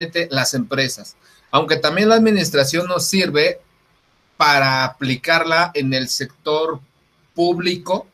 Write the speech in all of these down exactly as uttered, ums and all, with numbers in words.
las empresas, aunque también la administración nos sirve para aplicarla en el sector público,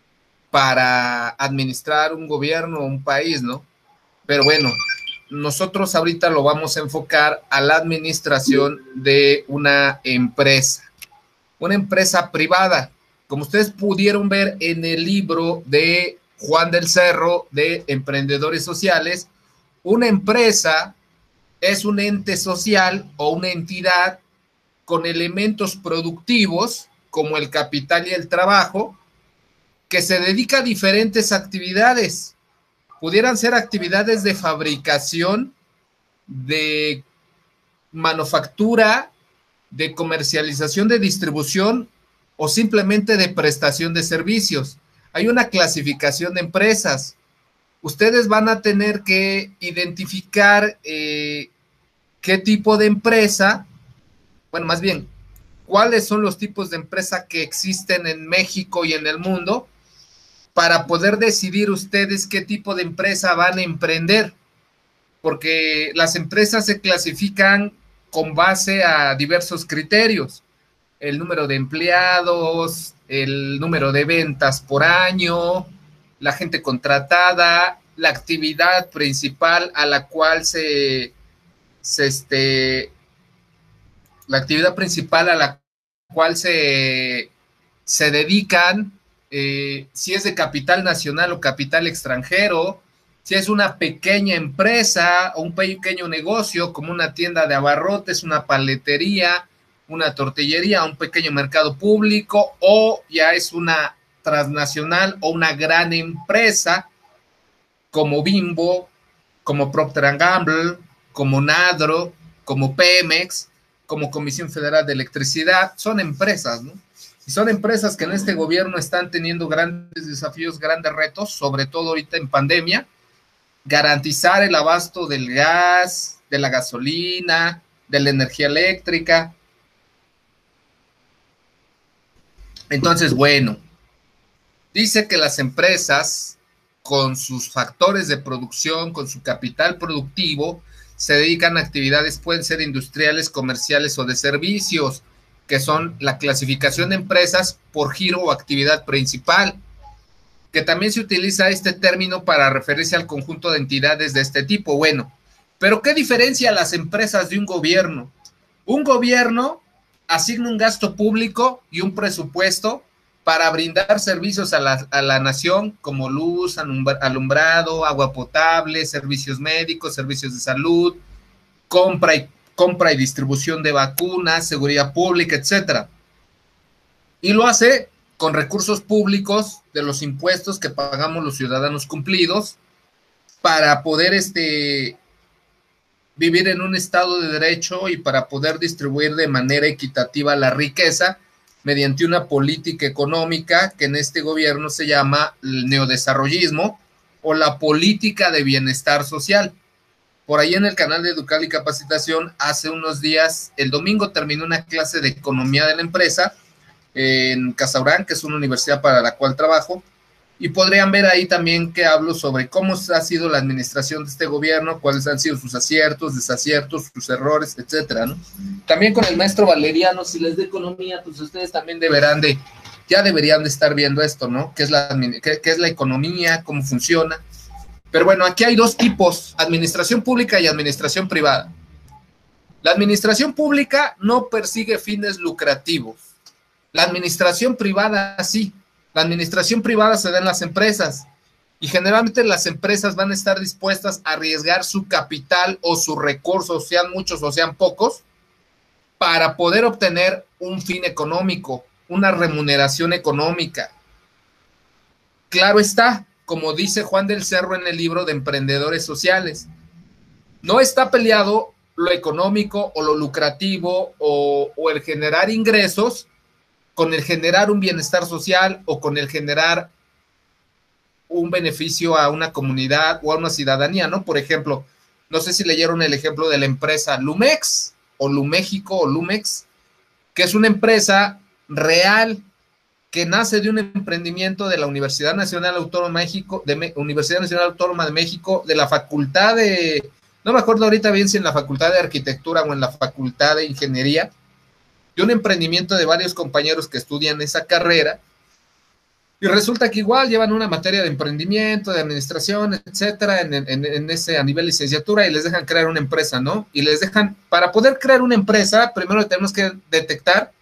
para administrar un gobierno, un país, ¿no? Pero bueno, nosotros ahorita lo vamos a enfocar a la administración de una empresa, una empresa privada. Como ustedes pudieron ver en el libro de Juan del Cerro de Emprendedores Sociales, una empresa es un ente social o una entidad con elementos productivos como el capital y el trabajo, que se dedica a diferentes actividades. Pudieran ser actividades de fabricación, de manufactura, de comercialización, de distribución o simplemente de prestación de servicios. Hay una clasificación de empresas. Ustedes van a tener que identificar eh, qué tipo de empresa, bueno, más bien, cuáles son los tipos de empresa que existen en México y en el mundo, para poder decidir ustedes qué tipo de empresa van a emprender, porque las empresas se clasifican con base a diversos criterios: el número de empleados, el número de ventas por año, la gente contratada, la actividad principal a la cual se, se este, la actividad principal a la cual se, se dedican, eh, si es de capital nacional o capital extranjero, si es una pequeña empresa o un pequeño negocio como una tienda de abarrotes, una paletería, una tortillería, un pequeño mercado público, o ya es una transnacional o una gran empresa como Bimbo, como Procter and Gamble, como Nadro, como Pemex, como Comisión Federal de Electricidad. Son empresas, ¿no? Y son empresas que en este gobierno están teniendo grandes desafíos, grandes retos, sobre todo ahorita en pandemia: garantizar el abasto del gas, de la gasolina, de la energía eléctrica. Entonces, bueno, dice que las empresas, con sus factores de producción, con su capital productivo, se dedican a actividades, pueden ser industriales, comerciales o de servicios, que son la clasificación de empresas por giro o actividad principal, que también se utiliza este término para referirse al conjunto de entidades de este tipo. Bueno, pero ¿qué diferencia las empresas de un gobierno? Un gobierno asigna un gasto público y un presupuesto para brindar servicios a la, a la nación, como luz, alumbrado, agua potable, servicios médicos, servicios de salud, compra y, compra y distribución de vacunas, seguridad pública, etcétera. Y lo hace con recursos públicos de los impuestos que pagamos los ciudadanos cumplidos, para poder este, vivir en un estado de derecho y para poder distribuir de manera equitativa la riqueza mediante una política económica que en este gobierno se llama el neodesarrollismo o la política de bienestar social. Por ahí en el canal de Educar y Capacitación, hace unos días, el domingo, terminó una clase de economía de la empresa en Casaurán, que es una universidad para la cual trabajo, y podrían ver ahí también que hablo sobre cómo ha sido la administración de este gobierno, cuáles han sido sus aciertos, desaciertos, sus errores, etcétera, ¿no? También con el maestro Valeriano, si les da economía, pues ustedes también deberán de, ya deberían de estar viendo esto, ¿no? ¿Qué es la, qué, qué es la economía? ¿Cómo funciona? Pero bueno, aquí hay dos tipos: administración pública y administración privada. La administración pública no persigue fines lucrativos. La administración privada sí. La administración privada se da en las empresas, y generalmente las empresas van a estar dispuestas a arriesgar su capital o sus recursos, sean muchos o sean pocos, para poder obtener un fin económico, una remuneración económica. Claro está, como dice Juan del Cerro en el libro de Emprendedores Sociales, no está peleado lo económico o lo lucrativo o, o el generar ingresos con el generar un bienestar social o con el generar un beneficio a una comunidad o a una ciudadanía, ¿no? Por ejemplo, no sé si leyeron el ejemplo de la empresa Lumex o Luméxico o Lumex, que es una empresa real que nace de un emprendimiento de la Universidad Nacional Autónoma de México, de Universidad Nacional Autónoma de México, de la Facultad de, no me acuerdo ahorita bien si en la Facultad de Arquitectura o en la Facultad de Ingeniería, de un emprendimiento de varios compañeros que estudian esa carrera, y resulta que igual llevan una materia de emprendimiento, de administración, etcétera, en, en, en ese a nivel licenciatura, y les dejan crear una empresa, ¿no? Y les dejan, para poder crear una empresa, primero tenemos que detectar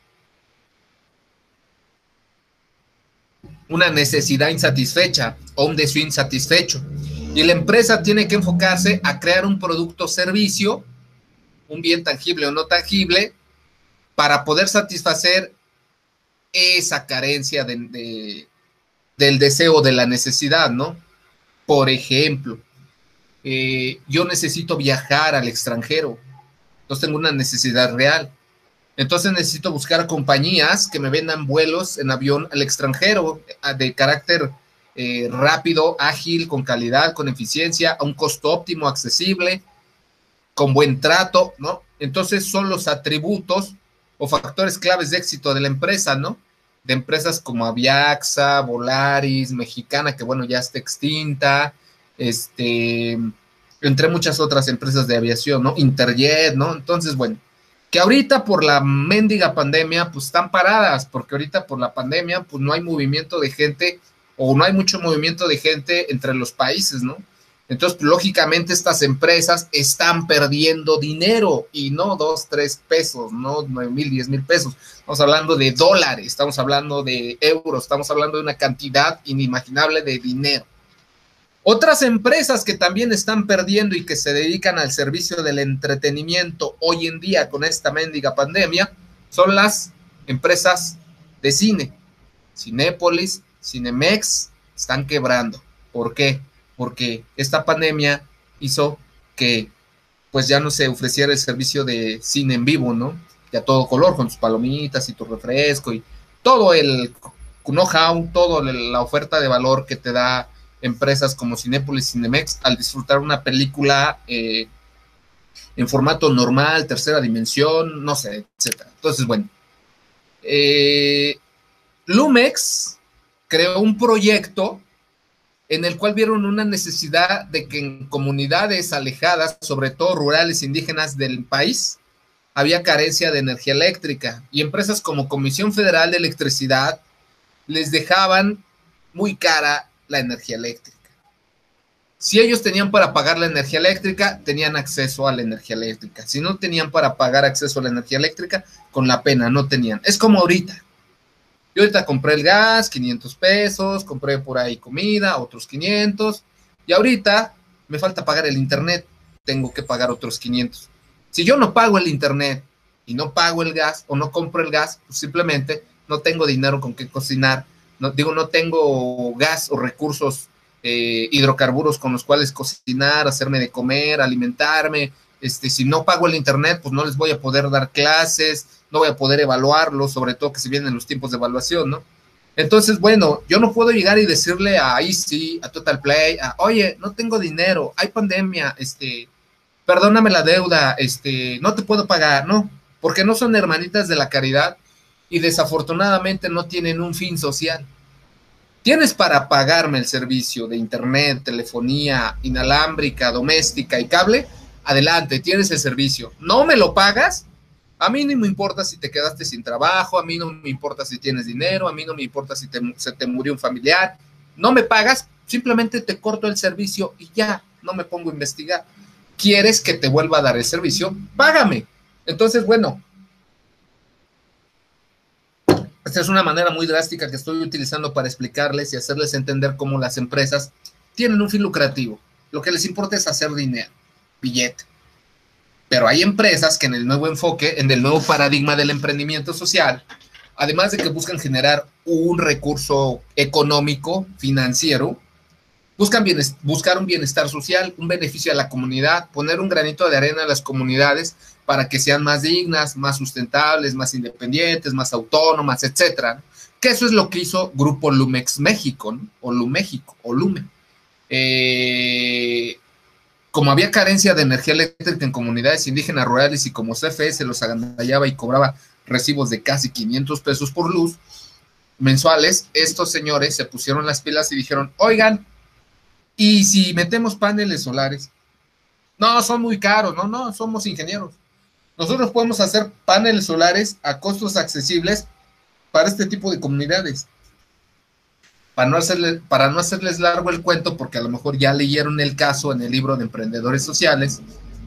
una necesidad insatisfecha o un deseo insatisfecho. Y la empresa tiene que enfocarse a crear un producto o servicio, un bien tangible o no tangible, para poder satisfacer esa carencia de, de, del deseo, de la necesidad, ¿no? Por ejemplo, eh, yo necesito viajar al extranjero, entonces tengo una necesidad real. Entonces necesito buscar compañías que me vendan vuelos en avión al extranjero de carácter eh, rápido, ágil, con calidad, con eficiencia, a un costo óptimo, accesible, con buen trato, ¿no? Entonces son los atributos o factores claves de éxito de la empresa, ¿no? De empresas como Aviaxa, Volaris, Mexicana, que bueno, ya está extinta, este, entre muchas otras empresas de aviación, ¿no? Interjet, ¿no? Entonces, bueno, que ahorita por la mendiga pandemia, pues están paradas, porque ahorita por la pandemia, pues no hay movimiento de gente, o no hay mucho movimiento de gente entre los países, ¿no? Entonces, lógicamente, estas empresas están perdiendo dinero, y no dos, tres pesos, no nueve mil, diez mil pesos. Estamos hablando de dólares, estamos hablando de euros, estamos hablando de una cantidad inimaginable de dinero. Otras empresas que también están perdiendo y que se dedican al servicio del entretenimiento hoy en día con esta mendiga pandemia son las empresas de cine. Cinépolis, Cinemex, están quebrando. ¿Por qué? Porque esta pandemia hizo que pues ya no se ofreciera el servicio de cine en vivo, ¿no? Y a todo color, con tus palomitas y tu refresco y todo el know-how, toda la oferta de valor que te da empresas como Cinépolis, Cinemex, al disfrutar una película eh, en formato normal, tercera dimensión, no sé, etcétera. Entonces, bueno, eh, Lumex creó un proyecto en el cual vieron una necesidad de que en comunidades alejadas, sobre todo rurales indígenas del país, había carencia de energía eléctrica, y empresas como Comisión Federal de Electricidad les dejaban muy cara la energía eléctrica. Si ellos tenían para pagar la energía eléctrica, tenían acceso a la energía eléctrica. Si no tenían para pagar acceso a la energía eléctrica, con la pena no tenían. Es como ahorita. Yo ahorita compré el gas, quinientos pesos, compré por ahí comida, otros quinientos, y ahorita me falta pagar el internet, tengo que pagar otros quinientos. Si yo no pago el internet y no pago el gas o no compro el gas, pues simplemente no tengo dinero con qué cocinar. No, digo, no tengo gas o recursos eh, hidrocarburos con los cuales cocinar, hacerme de comer, alimentarme. Este, si no pago el internet, pues no les voy a poder dar clases, no voy a poder evaluarlos, sobre todo que se vienen los tiempos de evaluación, ¿no? Entonces, bueno, yo no puedo llegar y decirle a Easy, a Total Play, a, oye, no tengo dinero, hay pandemia, este, perdóname la deuda, este, no te puedo pagar, no, porque no son hermanitas de la caridad y desafortunadamente no tienen un fin social. ¿Tienes para pagarme el servicio de internet, telefonía inalámbrica, doméstica y cable? Adelante, tienes el servicio. ¿No me lo pagas? A mí no me importa si te quedaste sin trabajo, a mí no me importa si tienes dinero, a mí no me importa si te, se te murió un familiar. No me pagas, simplemente te corto el servicio y ya, no me pongo a investigar. ¿Quieres que te vuelva a dar el servicio? Págame. Entonces, bueno, esta es una manera muy drástica que estoy utilizando para explicarles y hacerles entender cómo las empresas tienen un fin lucrativo. Lo que les importa es hacer dinero, billete. Pero hay empresas que en el nuevo enfoque, en el nuevo paradigma del emprendimiento social, además de que buscan generar un recurso económico, financiero, buscan bienes, buscar un bienestar social, un beneficio a la comunidad, poner un granito de arena a las comunidades para que sean más dignas, más sustentables, más independientes, más autónomas, etcétera. Que eso es lo que hizo Grupo Lumex México, ¿no? O Luméxico, o Lume. Eh, como había carencia de energía eléctrica en comunidades indígenas rurales y como C F E se los agandallaba y cobraba recibos de casi quinientos pesos por luz mensuales, estos señores se pusieron las pilas y dijeron, oigan, ¿y si metemos paneles solares? No, son muy caros, no, no, somos ingenieros. Nosotros podemos hacer paneles solares a costos accesibles para este tipo de comunidades. Para no, hacerle, para no hacerles largo el cuento, porque a lo mejor ya leyeron el caso en el libro de Emprendedores Sociales,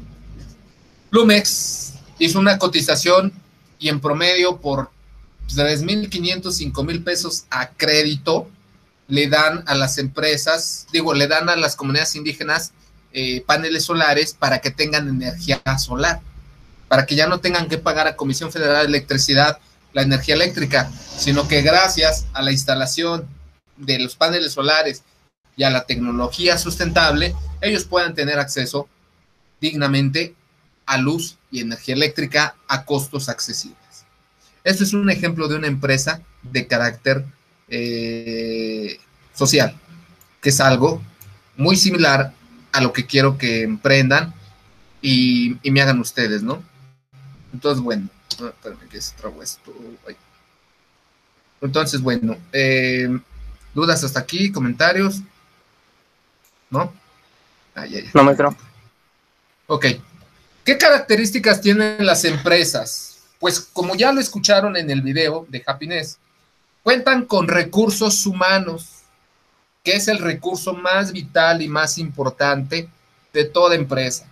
Lumex hizo una cotización y en promedio por tres mil quinientos, cinco mil pesos a crédito le dan a las empresas, digo, le dan a las comunidades indígenas eh, paneles solares para que tengan energía solar, para que ya no tengan que pagar a Comisión Federal de Electricidad la energía eléctrica, sino que gracias a la instalación de los paneles solares y a la tecnología sustentable, ellos puedan tener acceso dignamente a luz y energía eléctrica a costos accesibles. Esto es un ejemplo de una empresa de carácter eh, social, que es algo muy similar a lo que quiero que emprendan y, y me hagan ustedes, ¿no? Entonces, bueno, oh, espérame que se trabó esto. Ay. Entonces, bueno, eh, ¿dudas hasta aquí? ¿Comentarios? ¿No? Ay, ay, ay. No, maestro. Ok. ¿Qué características tienen las empresas? Pues como ya lo escucharon en el video de Happiness, cuentan con recursos humanos, que es el recurso más vital y más importante de toda empresa.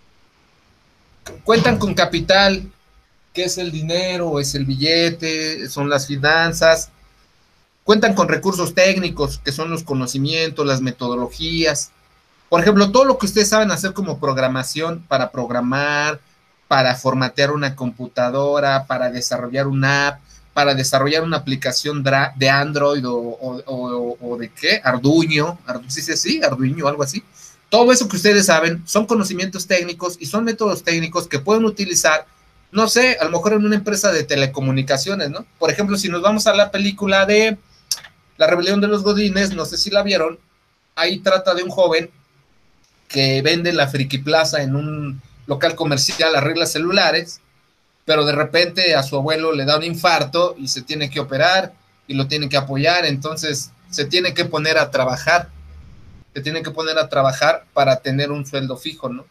Cuentan con capital, que es el dinero, es el billete, son las finanzas. Cuentan con recursos técnicos, que son los conocimientos, las metodologías. Por ejemplo, todo lo que ustedes saben hacer como programación, para programar, para formatear una computadora, para desarrollar una app, para desarrollar una aplicación de Android o, o, o, o de qué, Arduino, ¿sí sí sí? Arduino, algo así. Todo eso que ustedes saben son conocimientos técnicos y son métodos técnicos que pueden utilizar, no sé, a lo mejor en una empresa de telecomunicaciones, ¿no? Por ejemplo, si nos vamos a la película de La Rebelión de los Godines, no sé si la vieron, ahí trata de un joven que vende la Friki Plaza en un local comercial, arregla celulares, pero de repente a su abuelo le da un infarto y se tiene que operar y lo tiene que apoyar, entonces se tiene que poner a trabajar, se tiene que poner a trabajar para tener un sueldo fijo, ¿no?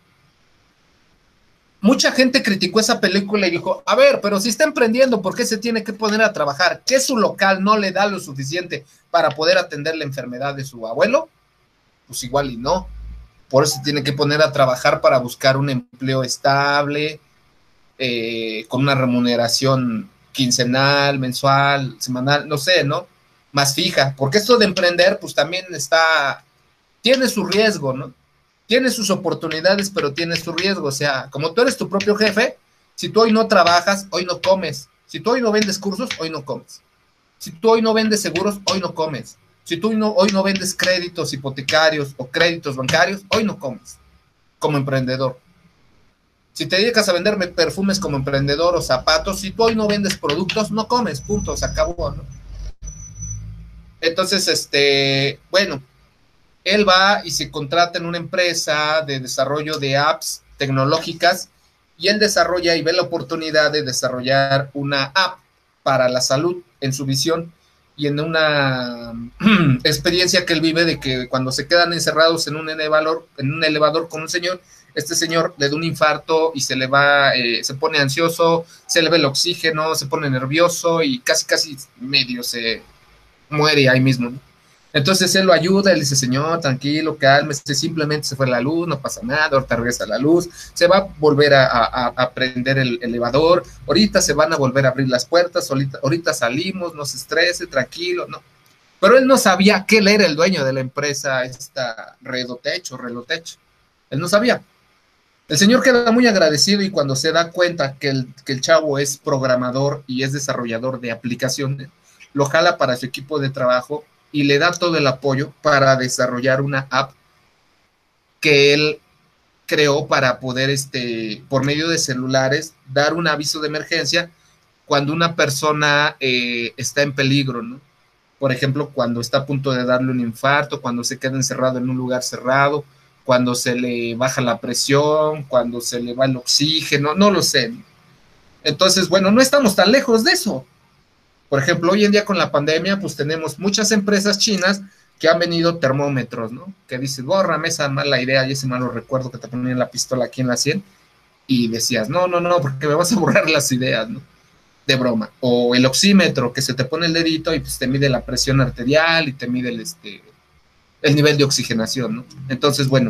Mucha gente criticó esa película y dijo, a ver, pero si está emprendiendo, ¿por qué se tiene que poner a trabajar? ¿Qué su local no le da lo suficiente para poder atender la enfermedad de su abuelo? Pues igual y no. Por eso se tiene que poner a trabajar para buscar un empleo estable, eh, con una remuneración quincenal, mensual, semanal, no sé, ¿no? Más fija, porque esto de emprender, pues también está, tiene su riesgo, ¿no? Tiene sus oportunidades, pero tiene su riesgo, o sea, como tú eres tu propio jefe, si tú hoy no trabajas, hoy no comes, si tú hoy no vendes cursos, hoy no comes, si tú hoy no vendes seguros, hoy no comes, si tú no, hoy no vendes créditos hipotecarios o créditos bancarios, hoy no comes como emprendedor. Si te dedicas a vender perfumes como emprendedor o zapatos, si tú hoy no vendes productos, no comes, punto, se acabó, ¿no? Entonces, este, bueno, él va y se contrata en una empresa de desarrollo de apps tecnológicas y él desarrolla y ve la oportunidad de desarrollar una app para la salud en su visión y en una experiencia que él vive de que cuando se quedan encerrados en un elevador, en un elevador con un señor, este señor le da un infarto y se le va, eh, se pone ansioso, se le ve el oxígeno, se pone nervioso y casi, casi medio se muere ahí mismo, ¿no? Entonces él lo ayuda, él dice, señor, tranquilo, cálmese, simplemente se fue la luz, no pasa nada, ahorita regresa la luz, se va a volver a, a, a prender el elevador, ahorita se van a volver a abrir las puertas, ahorita, ahorita salimos, no se estrese, tranquilo, ¿no? Pero él no sabía que él era el dueño de la empresa, esta Redotech o Relotech, él no sabía. El señor queda muy agradecido y cuando se da cuenta que el, que el chavo es programador y es desarrollador de aplicaciones, lo jala para su equipo de trabajo y le da todo el apoyo para desarrollar una app que él creó para poder, este, por medio de celulares, dar un aviso de emergencia cuando una persona eh, está en peligro, ¿no? Por ejemplo, cuando está a punto de darle un infarto, cuando se queda encerrado en un lugar cerrado, cuando se le baja la presión, cuando se le va el oxígeno, no lo sé. Entonces, bueno, no estamos tan lejos de eso. Por ejemplo, hoy en día con la pandemia, pues tenemos muchas empresas chinas que han venido termómetros, ¿no? Que dices, bórrame esa mala idea y ese malo recuerdo que te ponían la pistola aquí en la sien, y decías, no, no, no, porque me vas a borrar las ideas, ¿no? De broma. O el oxímetro, que se te pone el dedito y pues te mide la presión arterial y te mide el, este, el nivel de oxigenación, ¿no? Entonces, bueno,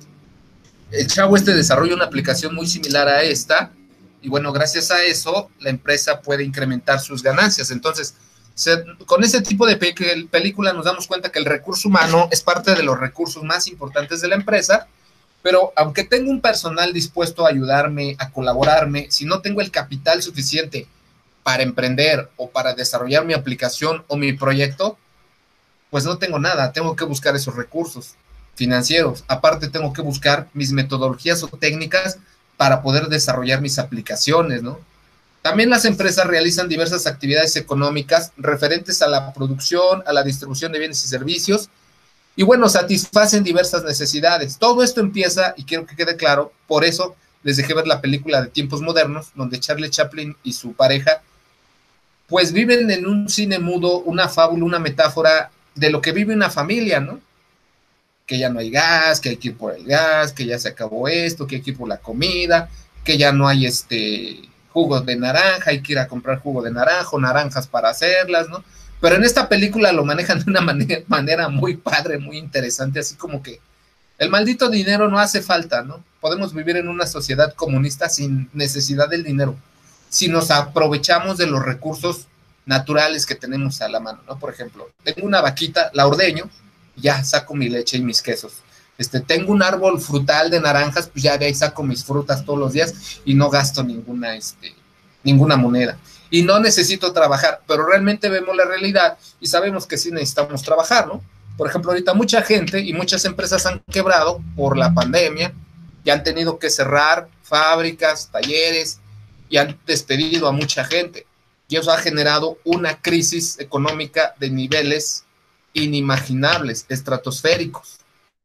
el chavo este desarrolla una aplicación muy similar a esta, y bueno, gracias a eso, la empresa puede incrementar sus ganancias. Entonces, se, con ese tipo de pe película nos damos cuenta que el recurso humano es parte de los recursos más importantes de la empresa, pero aunque tengo un personal dispuesto a ayudarme, a colaborarme, si no tengo el capital suficiente para emprender o para desarrollar mi aplicación o mi proyecto, pues no tengo nada, tengo que buscar esos recursos financieros. Aparte tengo que buscar mis metodologías o técnicas para poder desarrollar mis aplicaciones, ¿no? También las empresas realizan diversas actividades económicas referentes a la producción, a la distribución de bienes y servicios, y bueno, satisfacen diversas necesidades. Todo esto empieza, y quiero que quede claro, por eso les dejé ver la película de Tiempos Modernos, donde Charlie Chaplin y su pareja, pues viven en un cine mudo, una fábula, una metáfora de lo que vive una familia, ¿no? Que ya no hay gas, que hay que ir por el gas, que ya se acabó esto, que hay que ir por la comida, que ya no hay este jugos de naranja, hay que ir a comprar jugo de naranja o naranjas para hacerlas, ¿no? Pero en esta película lo manejan de una manera, manera muy padre, muy interesante, así como que el maldito dinero no hace falta, ¿no? Podemos vivir en una sociedad comunista sin necesidad del dinero, si nos aprovechamos de los recursos naturales que tenemos a la mano, ¿no? Por ejemplo, tengo una vaquita, la ordeño, ya saco mi leche y mis quesos. Este, tengo un árbol frutal de naranjas, pues ya de ahí saco mis frutas todos los días y no gasto ninguna, este, ninguna moneda. Y no necesito trabajar, pero realmente vemos la realidad y sabemos que sí necesitamos trabajar, ¿no? Por ejemplo, ahorita mucha gente y muchas empresas han quebrado por la pandemia y han tenido que cerrar fábricas, talleres y han despedido a mucha gente. Y eso ha generado una crisis económica de niveles inimaginables, estratosféricos.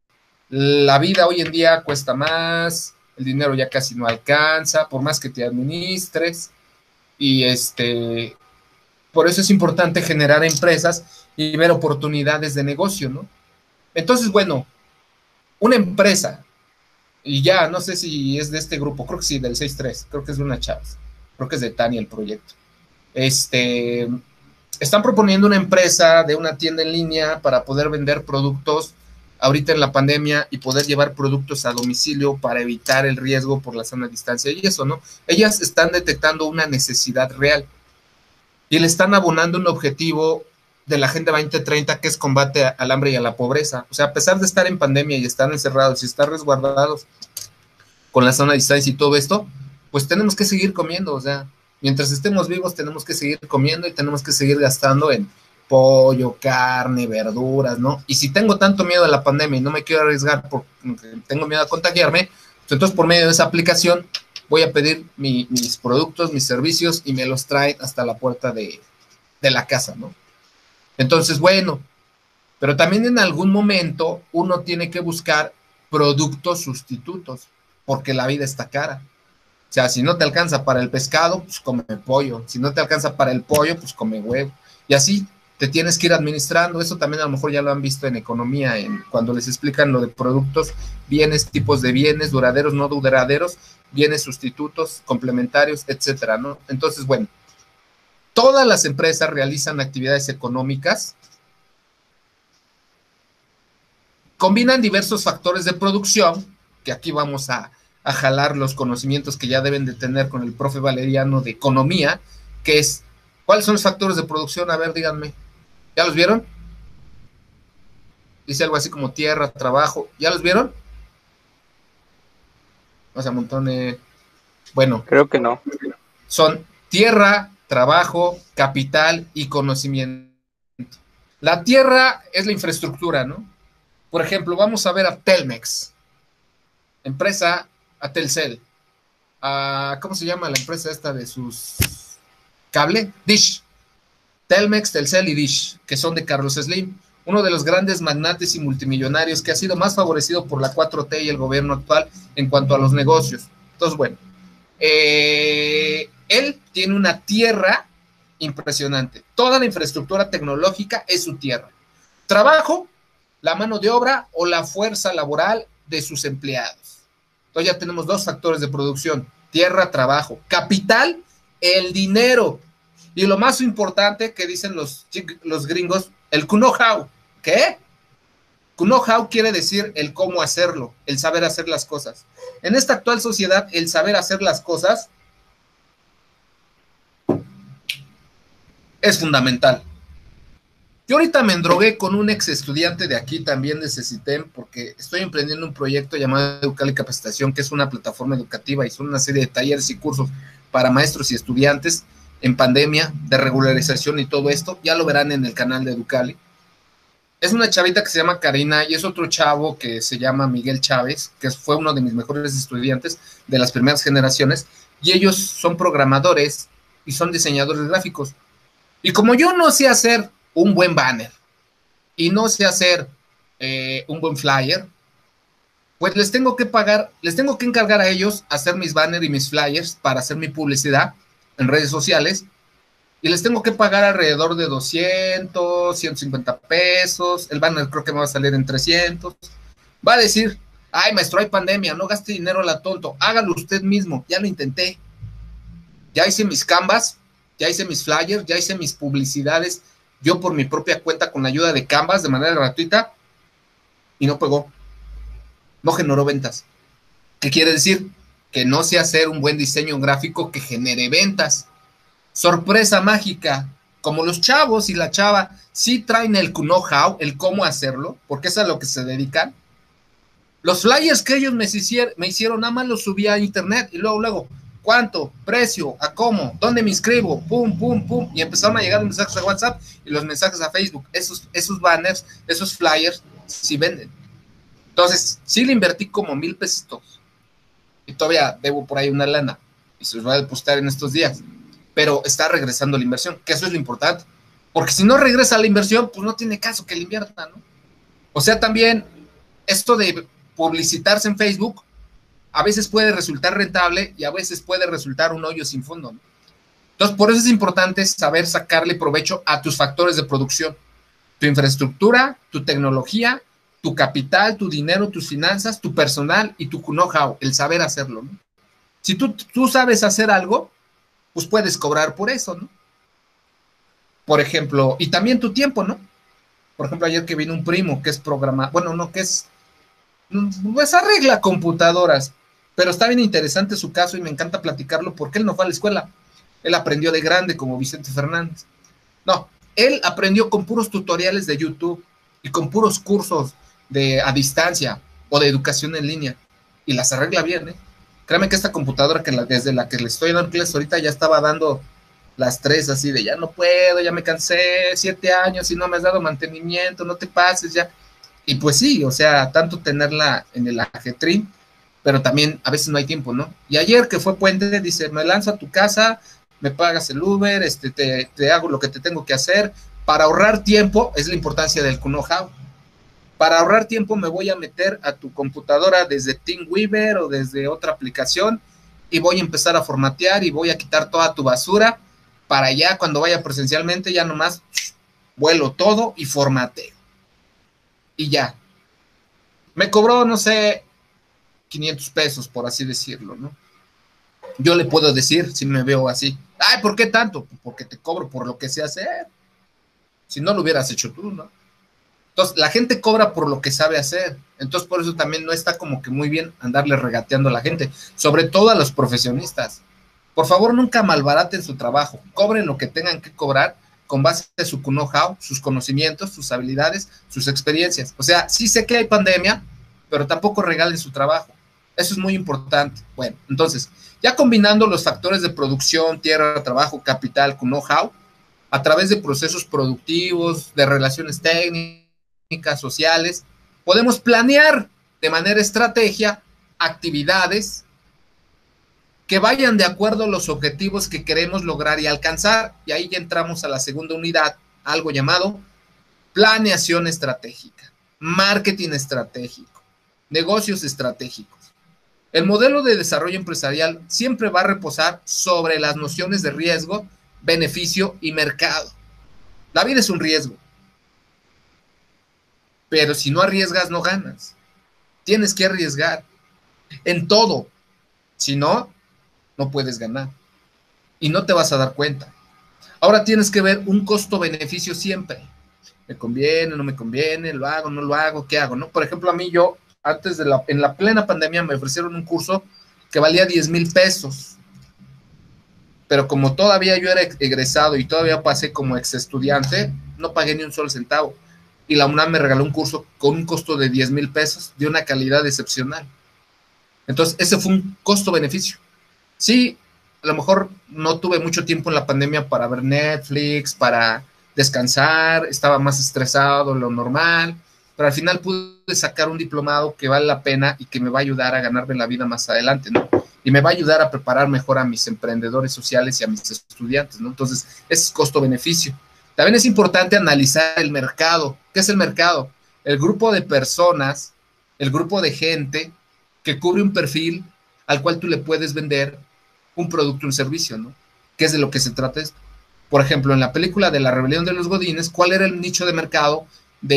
La vida hoy en día cuesta más, el dinero ya casi no alcanza, por más que te administres, y este, por eso es importante generar empresas y ver oportunidades de negocio, ¿no? Entonces, bueno, una empresa, y ya, no sé si es de este grupo, creo que sí, del seis tres, creo que es de una Chávez, creo que es de Tania el proyecto. Este, están proponiendo una empresa de una tienda en línea para poder vender productos ahorita en la pandemia y poder llevar productos a domicilio para evitar el riesgo por la sana distancia y eso, ¿no? Ellas están detectando una necesidad real y le están abonando un objetivo de la Agenda veinte treinta, que es combate al hambre y a la pobreza. O sea, a pesar de estar en pandemia y estar encerrados y estar resguardados con la sana distancia y todo esto, pues tenemos que seguir comiendo, o sea, mientras estemos vivos tenemos que seguir comiendo y tenemos que seguir gastando en pollo, carne, verduras, ¿no? Y si tengo tanto miedo a la pandemia y no me quiero arriesgar porque tengo miedo a contagiarme, pues entonces por medio de esa aplicación voy a pedir mi, mis productos, mis servicios y me los traen hasta la puerta de, de la casa, ¿no? Entonces, bueno, pero también en algún momento uno tiene que buscar productos sustitutos porque la vida está cara. O sea, si no te alcanza para el pescado, pues come pollo. Si no te alcanza para el pollo, pues come huevo. Y así te tienes que ir administrando. Eso también a lo mejor ya lo han visto en economía, en, cuando les explican lo de productos, bienes, tipos de bienes, duraderos, no duraderos, bienes sustitutos, complementarios, etcétera, ¿no? Entonces, bueno, todas las empresas realizan actividades económicas, combinan diversos factores de producción, que aquí vamos a, a jalar los conocimientos que ya deben de tener con el profe Valeriano de economía, que es, ¿cuáles son los factores de producción? A ver, díganme. ¿Ya los vieron? Dice algo así como tierra, trabajo. ¿Ya los vieron? O sea, montones. Bueno. Creo que no. Son tierra, trabajo, capital y conocimiento. La tierra es la infraestructura, ¿no? Por ejemplo, vamos a ver a Telmex, empresa, a Telcel. A, ¿cómo se llama la empresa esta de sus cable? Dish. Telmex, Telcel y Dish, que son de Carlos Slim, uno de los grandes magnates y multimillonarios que ha sido más favorecido por la cuatro T y el gobierno actual en cuanto a los negocios. Entonces, bueno, eh, él tiene una tierra impresionante. Toda la infraestructura tecnológica es su tierra. Trabajo, la mano de obra o la fuerza laboral de sus empleados. Entonces ya tenemos dos factores de producción: tierra, trabajo; capital, el dinero. Y lo más importante que dicen los, los gringos, el know-how. ¿Qué? Know-how quiere decir el cómo hacerlo, el saber hacer las cosas. En esta actual sociedad, el saber hacer las cosas es fundamental. Yo ahorita me endrogué con un ex estudiante de aquí también de CECITEM, porque estoy emprendiendo un proyecto llamado Educal y Capacitación, que es una plataforma educativa y son una serie de talleres y cursos para maestros y estudiantes en pandemia, de regularización y todo esto. Ya lo verán en el canal de Educali. Es una chavita que se llama Karina y es otro chavo que se llama Miguel Chávez, que fue uno de mis mejores estudiantes de las primeras generaciones, y ellos son programadores y son diseñadores gráficos. Y como yo no sé hacer un buen banner y no sé hacer eh, un buen flyer, pues les tengo que pagar, les tengo que encargar a ellos hacer mis banners y mis flyers para hacer mi publicidad en redes sociales, y les tengo que pagar alrededor de doscientos, ciento cincuenta pesos. El banner creo que me va a salir en trescientos. Va a decir, ay maestro, hay pandemia, no gaste dinero a la tonto, hágalo usted mismo. Ya lo intenté, ya hice mis canvas, ya hice mis flyers, ya hice mis publicidades yo por mi propia cuenta con la ayuda de Canvas de manera gratuita, y no pegó, no generó ventas. ¿Qué quiere decir? Que no sé hacer un buen diseño gráfico que genere ventas. Sorpresa mágica, como los chavos y la chava sí traen el know-how, el cómo hacerlo, porque es a lo que se dedican. Los flyers que ellos me hicieron, me hicieron nada más los subí a internet y luego, luego, ¿cuánto? ¿Precio? ¿A cómo? ¿Dónde me inscribo? Pum, pum, pum. Y empezaron a llegar los mensajes a WhatsApp y los mensajes a Facebook. Esos, esos banners, esos flyers, sí venden. Entonces, sí le invertí como mil pesitos. Y todavía debo por ahí una lana. Y se los voy a depositar en estos días. Pero está regresando la inversión, que eso es lo importante. Porque si no regresa la inversión, pues no tiene caso que le inviertan, ¿no? O sea, también esto de publicitarse en Facebook a veces puede resultar rentable y a veces puede resultar un hoyo sin fondo, ¿no? Entonces, por eso es importante saber sacarle provecho a tus factores de producción: tu infraestructura, tu tecnología, tu capital, tu dinero, tus finanzas, tu personal y tu know-how, el saber hacerlo, ¿no? Si tú, tú sabes hacer algo, pues puedes cobrar por eso, ¿no? Por ejemplo, y también tu tiempo, ¿no? Por ejemplo, ayer que vino un primo que es programa, bueno, no, que es, pues arregla computadoras, pero está bien interesante su caso y me encanta platicarlo porque él no fue a la escuela, él aprendió de grande como Vicente Fernández. No, él aprendió con puros tutoriales de YouTube y con puros cursos de, a distancia o de educación en línea, y las arregla bien, ¿eh? Créame que esta computadora que la, desde la que le estoy dando clases ahorita ya estaba dando las tres así de ya no puedo, ya me cansé, siete años y no me has dado mantenimiento, no te pases ya. Y pues sí, o sea, tanto tenerla en el ajetrín, pero también a veces no hay tiempo, ¿no? Y ayer que fue puente, dice, me lanzo a tu casa, me pagas el Uber, este, te, te hago lo que te tengo que hacer. Para ahorrar tiempo, es la importancia del know-how. Para ahorrar tiempo me voy a meter a tu computadora desde TeamWeaver o desde otra aplicación y voy a empezar a formatear y voy a quitar toda tu basura para ya cuando vaya presencialmente ya nomás vuelo todo y formateo. Y ya. Me cobró, no sé, quinientos pesos, por así decirlo, ¿no? Yo le puedo decir, si me veo así, ay, ¿por qué tanto? Porque te cobro por lo que sé hacer. Si no lo hubieras hecho tú, ¿no? Entonces, la gente cobra por lo que sabe hacer. Entonces, por eso también no está como que muy bien andarle regateando a la gente, sobre todo a los profesionistas. Por favor, nunca malbaraten su trabajo. Cobren lo que tengan que cobrar con base en su know-how, sus conocimientos, sus habilidades, sus experiencias. O sea, sí sé que hay pandemia, pero tampoco regalen su trabajo. Eso es muy importante. Bueno, entonces, ya combinando los factores de producción, tierra, trabajo, capital, con know-how, a través de procesos productivos, de relaciones técnicas, sociales, podemos planear de manera estrategia actividades que vayan de acuerdo a los objetivos que queremos lograr y alcanzar. Y ahí ya entramos a la segunda unidad, algo llamado planeación estratégica, marketing estratégico, negocios estratégicos. El modelo de desarrollo empresarial siempre va a reposar sobre las nociones de riesgo, beneficio y mercado. La vida es un riesgo. pero si no arriesgas, no ganas. Tienes que arriesgar en todo. Si no, no puedes ganar. Y no te vas a dar cuenta. Ahora tienes que ver un costo-beneficio siempre. ¿Me conviene, no me conviene? ¿Lo hago, no lo hago? ¿Qué hago? ¿No? Por ejemplo, a mí yo, antes de la, en la plena pandemia, me ofrecieron un curso que valía diez mil pesos. Pero como todavía yo era egresado y todavía pasé como ex estudiante, no pagué ni un solo centavo. Y la UNAM me regaló un curso con un costo de diez mil pesos, de una calidad excepcional. Entonces, ese fue un costo-beneficio. Sí, a lo mejor no tuve mucho tiempo en la pandemia para ver Netflix, para descansar, estaba más estresado de lo normal, pero al final pude sacar un diplomado que vale la pena y que me va a ayudar a ganarme la vida más adelante, ¿no? Y me va a ayudar a preparar mejor a mis emprendedores sociales y a mis estudiantes, ¿no? Entonces, ese es costo-beneficio. También es importante analizar el mercado. ¿Qué es el mercado? El grupo de personas, el grupo de gente que cubre un perfil al cual tú le puedes vender un producto, un servicio, ¿no? ¿Qué es de lo que se trata esto? Por ejemplo, en la película de La Rebelión de los Godines, ¿cuál era el nicho de mercado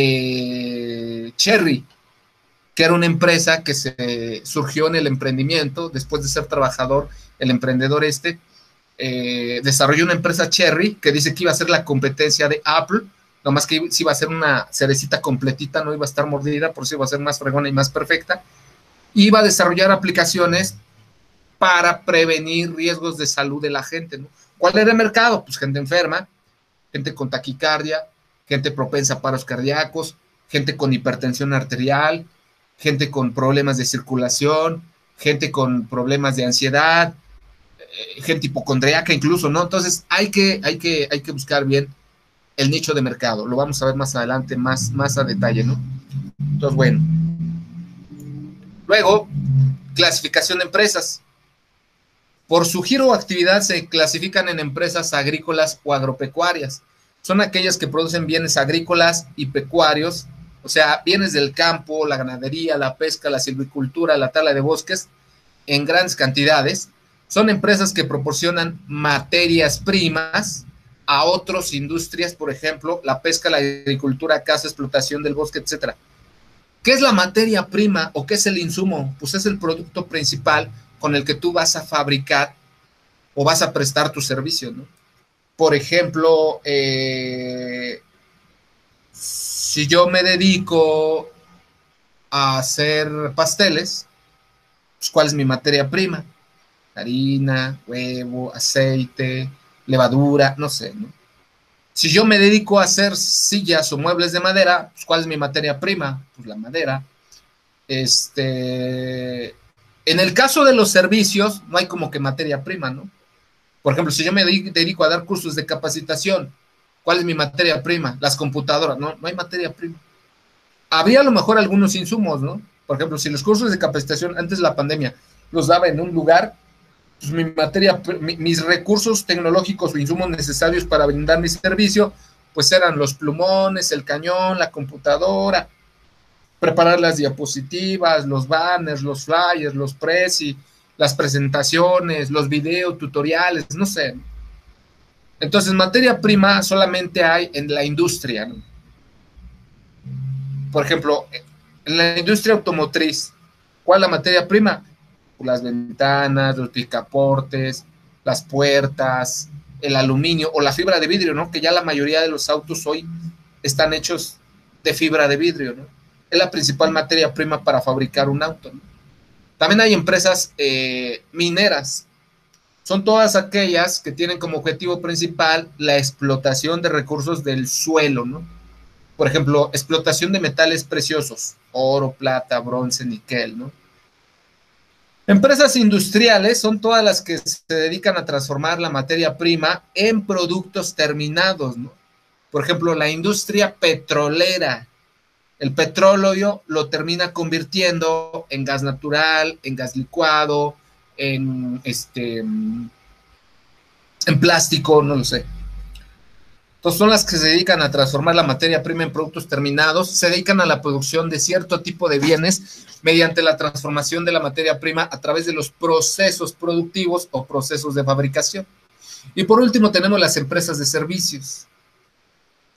de Cherry? Que era una empresa que se surgió en el emprendimiento, después de ser trabajador, el emprendedor este, eh, desarrolló una empresa Cherry, que dice que iba a ser la competencia de Apple, nomás que sí iba a ser una cerecita completita, no iba a estar mordida, por eso iba a ser más fregona y más perfecta, iba a desarrollar aplicaciones para prevenir riesgos de salud de la gente, ¿no? ¿Cuál era el mercado? Pues gente enferma, gente con taquicardia, gente propensa a paros cardíacos, gente con hipertensión arterial, gente con problemas de circulación, gente con problemas de ansiedad, eh, gente hipocondríaca incluso, ¿no? Entonces hay que, hay que, hay que buscar bien el nicho de mercado. Lo vamos a ver más adelante, más, más a detalle, ¿no? Entonces, bueno. Luego, clasificación de empresas. Por su giro o actividad se clasifican en empresas agrícolas o agropecuarias. Son aquellas que producen bienes agrícolas y pecuarios, o sea, bienes del campo, la ganadería, la pesca, la silvicultura, la tala de bosques, en grandes cantidades. Son empresas que proporcionan materias primas a otras industrias, por ejemplo, la pesca, la agricultura, caza, explotación del bosque, etcétera. ¿Qué es la materia prima o qué es el insumo? Pues es el producto principal con el que tú vas a fabricar o vas a prestar tu servicio, ¿no? Por ejemplo, eh, si yo me dedico a hacer pasteles, pues ¿cuál es mi materia prima? Harina, huevo, aceite, levadura, no sé, ¿no? Si yo me dedico a hacer sillas o muebles de madera, pues ¿cuál es mi materia prima? Pues la madera. Este, en el caso de los servicios, no hay como que materia prima, ¿no? Por ejemplo, si yo me dedico a dar cursos de capacitación, ¿cuál es mi materia prima? Las computadoras, no, no hay materia prima. Habría a lo mejor algunos insumos, ¿no? Por ejemplo, si los cursos de capacitación antes de la pandemia los daba en un lugar, pues mi materia, mi, mis recursos tecnológicos o insumos necesarios para brindar mi servicio, pues eran los plumones, el cañón, la computadora, preparar las diapositivas, los banners, los flyers, los presi, las presentaciones, los videos, tutoriales, no sé. Entonces, materia prima solamente hay en la industria, ¿no? Por ejemplo, en la industria automotriz, ¿cuál es la materia prima? Las ventanas, los picaportes, las puertas, el aluminio o la fibra de vidrio, ¿no? Que ya la mayoría de los autos hoy están hechos de fibra de vidrio, ¿no? Es la principal materia prima para fabricar un auto, ¿no? También hay empresas eh, mineras. Son todas aquellas que tienen como objetivo principal la explotación de recursos del suelo, ¿no? Por ejemplo, explotación de metales preciosos, oro, plata, bronce, níquel, ¿no? Empresas industriales son todas las que se dedican a transformar la materia prima en productos terminados, ¿no? Por ejemplo, la industria petrolera. El petróleo lo termina convirtiendo en gas natural, en gas licuado, en, este, en plástico, no lo sé. Entonces son las que se dedican a transformar la materia prima en productos terminados, se dedican a la producción de cierto tipo de bienes mediante la transformación de la materia prima a través de los procesos productivos o procesos de fabricación. Y por último tenemos las empresas de servicios,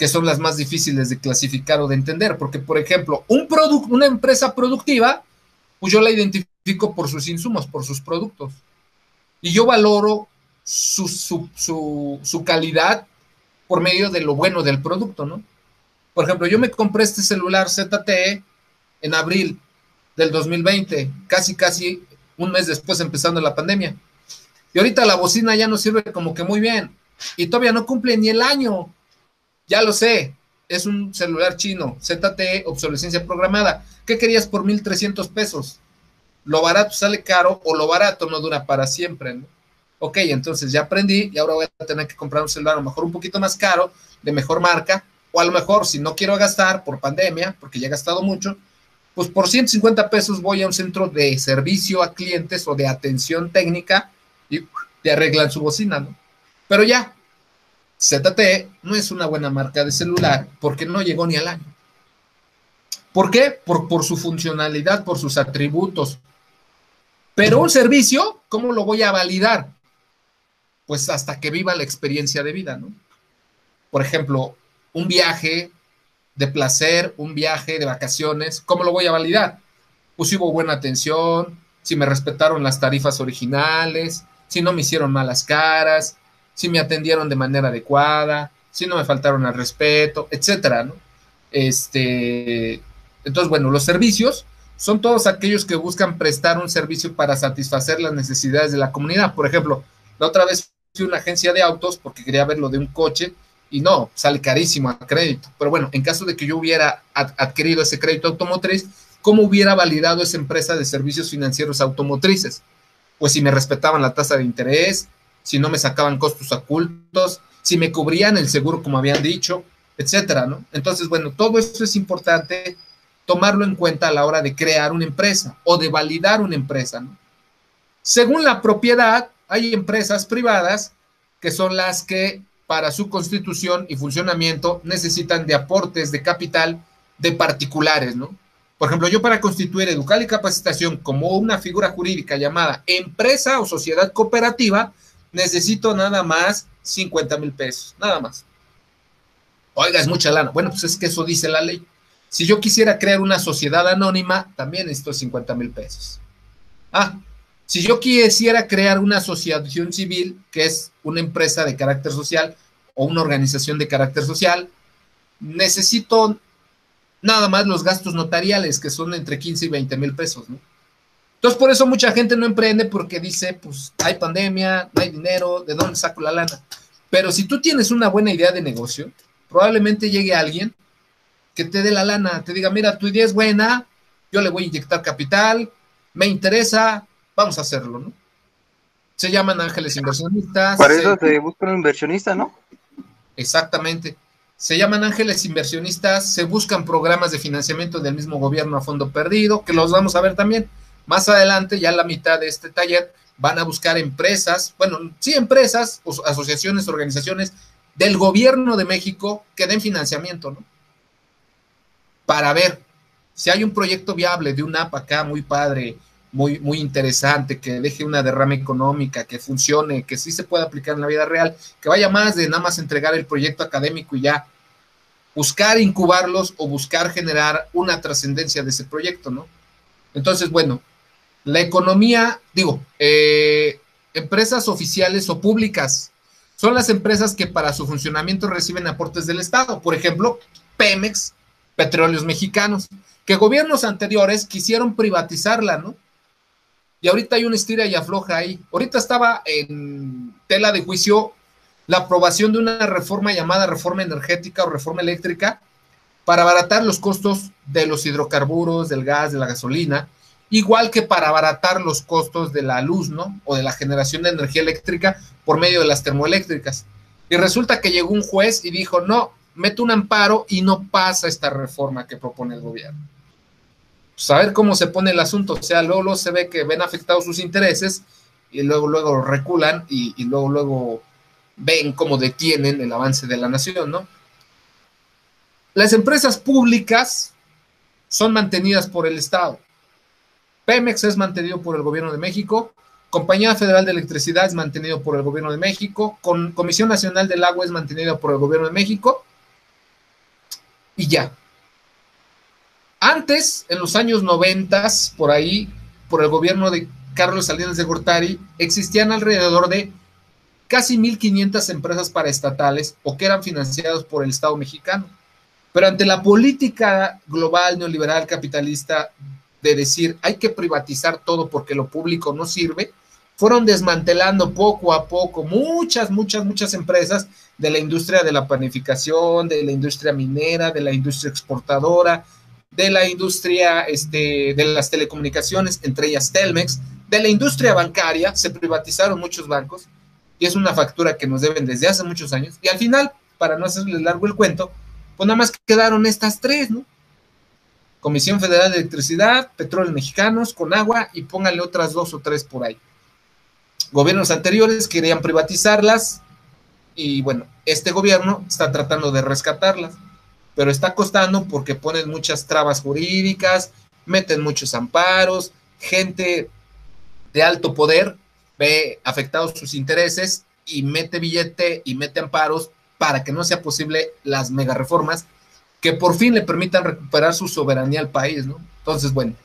que son las más difíciles de clasificar o de entender, porque, por ejemplo, un producto, una empresa productiva, pues yo la identifico por sus insumos, por sus productos, y yo valoro su, su, su, su calidad por medio de lo bueno del producto, ¿no? Por ejemplo, yo me compré este celular Z T E en abril del dos mil veinte, casi, casi un mes después empezando la pandemia. Y ahorita la bocina ya no sirve como que muy bien. Y todavía no cumple ni el año. Ya lo sé, es un celular chino, Z T E, obsolescencia programada. ¿Qué querías por mil trescientos pesos? Lo barato sale caro o lo barato no dura para siempre, ¿no? Ok, entonces ya aprendí y ahora voy a tener que comprar un celular a lo mejor un poquito más caro, de mejor marca, o a lo mejor si no quiero gastar por pandemia, porque ya he gastado mucho, pues por ciento cincuenta pesos voy a un centro de servicio a clientes o de atención técnica y te arreglan su bocina, ¿no? Pero ya, Z T E no es una buena marca de celular porque no llegó ni al año. ¿Por qué? Por, por su funcionalidad, por sus atributos. Pero un servicio, ¿cómo lo voy a validar? Pues hasta que viva la experiencia de vida, ¿no? Por ejemplo, un viaje de placer, un viaje de vacaciones, ¿cómo lo voy a validar? Pues si hubo buena atención, si me respetaron las tarifas originales, si no me hicieron malas caras, si me atendieron de manera adecuada, si no me faltaron al respeto, etcétera, ¿no? Este, entonces, bueno, los servicios son todos aquellos que buscan prestar un servicio para satisfacer las necesidades de la comunidad. Por ejemplo, la otra vez fui a una agencia de autos porque quería ver lo de un coche y no, sale carísimo a crédito. Pero bueno, en caso de que yo hubiera ad adquirido ese crédito automotriz, ¿cómo hubiera validado esa empresa de servicios financieros automotrices? Pues si me respetaban la tasa de interés, si no me sacaban costos ocultos, si me cubrían el seguro como habían dicho, etcétera, ¿no? Entonces, bueno, todo esto es importante tomarlo en cuenta a la hora de crear una empresa o de validar una empresa, ¿no? Según la propiedad, hay empresas privadas que son las que para su constitución y funcionamiento necesitan de aportes de capital de particulares, ¿no? Por ejemplo, yo para constituir Educal y Capacitación como una figura jurídica llamada empresa o sociedad cooperativa, necesito nada más cincuenta mil pesos, nada más. Oiga, es mucha lana. Bueno, pues es que eso dice la ley. Si yo quisiera crear una sociedad anónima, también necesito cincuenta mil pesos. Ah, si yo quisiera crear una asociación civil, que es una empresa de carácter social o una organización de carácter social, necesito nada más los gastos notariales, que son entre quince y veinte mil pesos, ¿no? Entonces, por eso mucha gente no emprende porque dice, pues, hay pandemia, no hay dinero, ¿de dónde saco la lana? Pero si tú tienes una buena idea de negocio, probablemente llegue alguien que te dé la lana, te diga, mira, tu idea es buena, yo le voy a inyectar capital, me interesa, vamos a hacerlo, ¿no? Se llaman ángeles inversionistas. Para eso se, se busca un inversionista, ¿no? Exactamente. Se llaman ángeles inversionistas, se buscan programas de financiamiento del mismo gobierno a fondo perdido, que los vamos a ver también. Más adelante, ya a la mitad de este taller, van a buscar empresas, bueno, sí empresas, asociaciones, organizaciones del gobierno de México que den financiamiento, ¿no? Para ver si hay un proyecto viable de una app acá muy padre, muy, muy interesante, que deje una derrama económica, que funcione, que sí se pueda aplicar en la vida real, que vaya más de nada más entregar el proyecto académico y ya, buscar incubarlos o buscar generar una trascendencia de ese proyecto, ¿no? Entonces, bueno, la economía, digo, eh, empresas oficiales o públicas son las empresas que para su funcionamiento reciben aportes del Estado. Por ejemplo, Pemex, Petróleos Mexicanos, que gobiernos anteriores quisieron privatizarla, ¿no? Y ahorita hay una estira y afloja ahí. Ahorita estaba en tela de juicio la aprobación de una reforma llamada reforma energética o reforma eléctrica para abaratar los costos de los hidrocarburos, del gas, de la gasolina, igual que para abaratar los costos de la luz, ¿no? O de la generación de energía eléctrica por medio de las termoeléctricas. Y resulta que llegó un juez y dijo, no, mete un amparo y no pasa esta reforma que propone el gobierno. Pues a ver cómo se pone el asunto, o sea, luego, luego se ve que ven afectados sus intereses y luego, luego reculan y, y luego, luego ven cómo detienen el avance de la nación, ¿no? Las empresas públicas son mantenidas por el Estado. Pemex es mantenido por el gobierno de México, Compañía Federal de Electricidad es mantenido por el gobierno de México, con Comisión Nacional del Agua es mantenido por el gobierno de México, y ya. Antes, en los años noventas, por ahí, por el gobierno de Carlos Salinas de Gortari, existían alrededor de casi mil quinientas empresas paraestatales o que eran financiadas por el Estado mexicano. Pero ante la política global neoliberal capitalista de decir hay que privatizar todo porque lo público no sirve, fueron desmantelando poco a poco muchas, muchas, muchas empresas de la industria de la panificación, de la industria minera, de la industria exportadora, de la industria este, de las telecomunicaciones, entre ellas Telmex, de la industria bancaria, se privatizaron muchos bancos, y es una factura que nos deben desde hace muchos años, y al final, para no hacerles largo el cuento, pues nada más quedaron estas tres, ¿no? Comisión Federal de Electricidad, Petróleos Mexicanos, Conagua, y pónganle otras dos o tres por ahí. Gobiernos anteriores querían privatizarlas, y bueno, este gobierno está tratando de rescatarlas, pero está costando porque ponen muchas trabas jurídicas, meten muchos amparos, gente de alto poder ve afectados sus intereses y mete billete y mete amparos para que no sea posible las mega reformas que por fin le permitan recuperar su soberanía al país, ¿no? Entonces, bueno,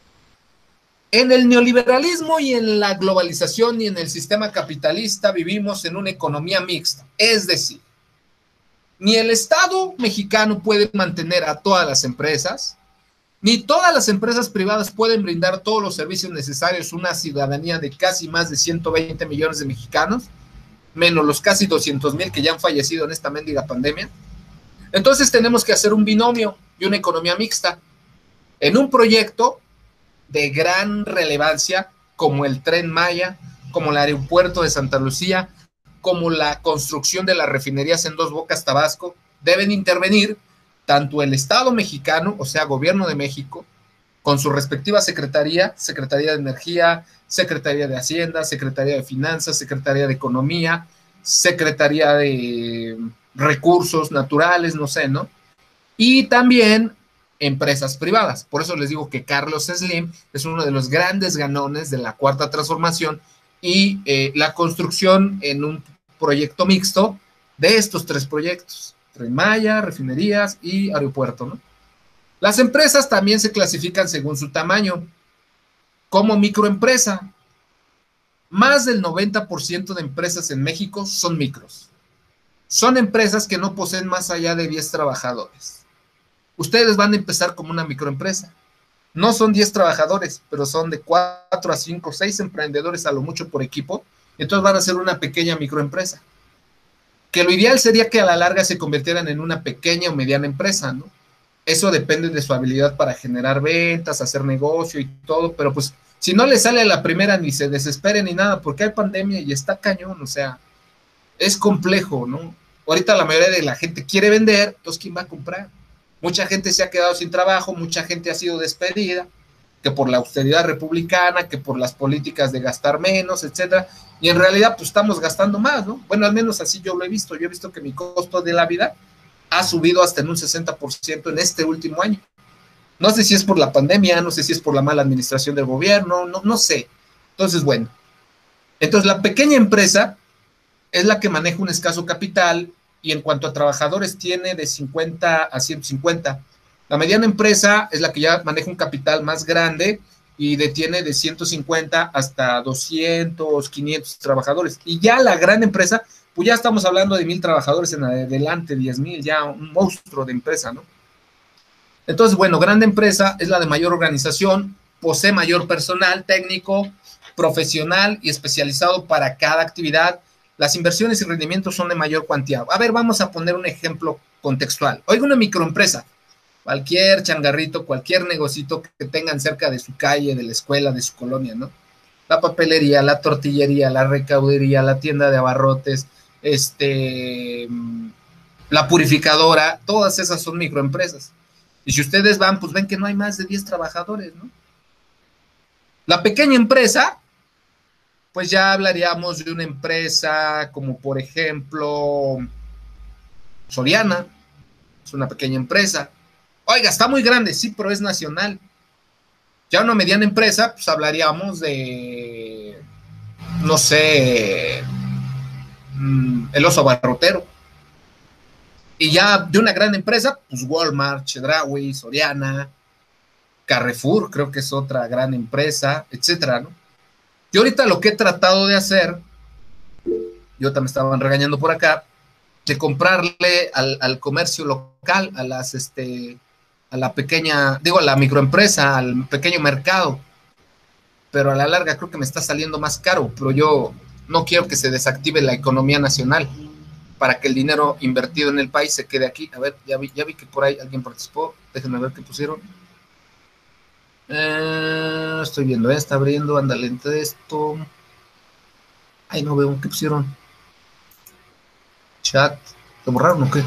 en el neoliberalismo y en la globalización y en el sistema capitalista vivimos en una economía mixta, es decir, ni el Estado mexicano puede mantener a todas las empresas, ni todas las empresas privadas pueden brindar todos los servicios necesarios a una ciudadanía de casi más de ciento veinte millones de mexicanos, menos los casi doscientos mil que ya han fallecido en esta mendiga pandemia. Entonces tenemos que hacer un binomio y una economía mixta en un proyecto de gran relevancia como el Tren Maya, como el aeropuerto de Santa Lucía, como la construcción de las refinerías en Dos Bocas, Tabasco. Deben intervenir tanto el Estado mexicano, o sea, Gobierno de México, con su respectiva secretaría, Secretaría de Energía, Secretaría de Hacienda, Secretaría de Finanzas, Secretaría de Economía, Secretaría de Recursos Naturales, no sé, ¿no? Y también empresas privadas. Por eso les digo que Carlos Slim es uno de los grandes ganones de la Cuarta Transformación y eh, la construcción en un proyecto mixto de estos tres proyectos: Tren Maya, refinerías y aeropuerto, ¿no? Las empresas también se clasifican según su tamaño. Como microempresa, más del noventa por ciento de empresas en México son micros. Son empresas que no poseen más allá de diez trabajadores. Ustedes van a empezar como una microempresa. No son diez trabajadores, pero son de cuatro a cinco, seis emprendedores a lo mucho por equipo. Entonces van a ser una pequeña microempresa. Que lo ideal sería que a la larga se convirtieran en una pequeña o mediana empresa, ¿no? Eso depende de su habilidad para generar ventas, hacer negocio y todo, pero pues si no le sale a la primera ni se desespere ni nada, porque hay pandemia y está cañón, o sea, es complejo, ¿no? Ahorita la mayoría de la gente quiere vender, entonces ¿quién va a comprar? Mucha gente se ha quedado sin trabajo, mucha gente ha sido despedida, que por la austeridad republicana, que por las políticas de gastar menos, etcétera, y en realidad pues estamos gastando más, ¿no? Bueno, al menos así yo lo he visto, yo he visto que mi costo de la vida ha subido hasta en un sesenta por ciento en este último año. No sé si es por la pandemia, no sé si es por la mala administración del gobierno, no, no sé. Entonces, bueno, entonces la pequeña empresa es la que maneja un escaso capital y en cuanto a trabajadores tiene de cincuenta a ciento cincuenta. La mediana empresa es la que ya maneja un capital más grande y detiene de ciento cincuenta hasta doscientos, quinientos trabajadores. Y ya la gran empresa, pues ya estamos hablando de mil trabajadores en adelante, diez mil, ya un monstruo de empresa, ¿no? Entonces, bueno, grande empresa es la de mayor organización, posee mayor personal técnico, profesional y especializado para cada actividad. Las inversiones y rendimientos son de mayor cuantía. A ver, vamos a poner un ejemplo contextual. Oiga, una microempresa, cualquier changarrito, cualquier negocito que tengan cerca de su calle, de la escuela, de su colonia, ¿no? La papelería, la tortillería, la recaudería, la tienda de abarrotes, este, la purificadora, todas esas son microempresas. Y si ustedes van, pues ven que no hay más de diez trabajadores, ¿no? La pequeña empresa, pues ya hablaríamos de una empresa como por ejemplo Soriana, es una pequeña empresa. Oiga, está muy grande, sí, pero es nacional. Ya una mediana empresa, pues hablaríamos de, no sé, el Oso Abarrotero. Y ya de una gran empresa, pues Walmart, Chedraui, Soriana, Carrefour, creo que es otra gran empresa, etcétera, ¿no? Yo ahorita lo que he tratado de hacer, yo también estaban regañando por acá, de comprarle al, al comercio local, a las, este, a la pequeña, digo, a la microempresa, al pequeño mercado, pero a la larga creo que me está saliendo más caro, pero yo no quiero que se desactive la economía nacional para que el dinero invertido en el país se quede aquí. A ver, ya vi, ya vi que por ahí alguien participó, déjenme ver qué pusieron. Eh, estoy viendo, eh, está abriendo, anda lento esto. Ay, no veo, ¿qué pusieron? Chat, ¿lo borraron o qué?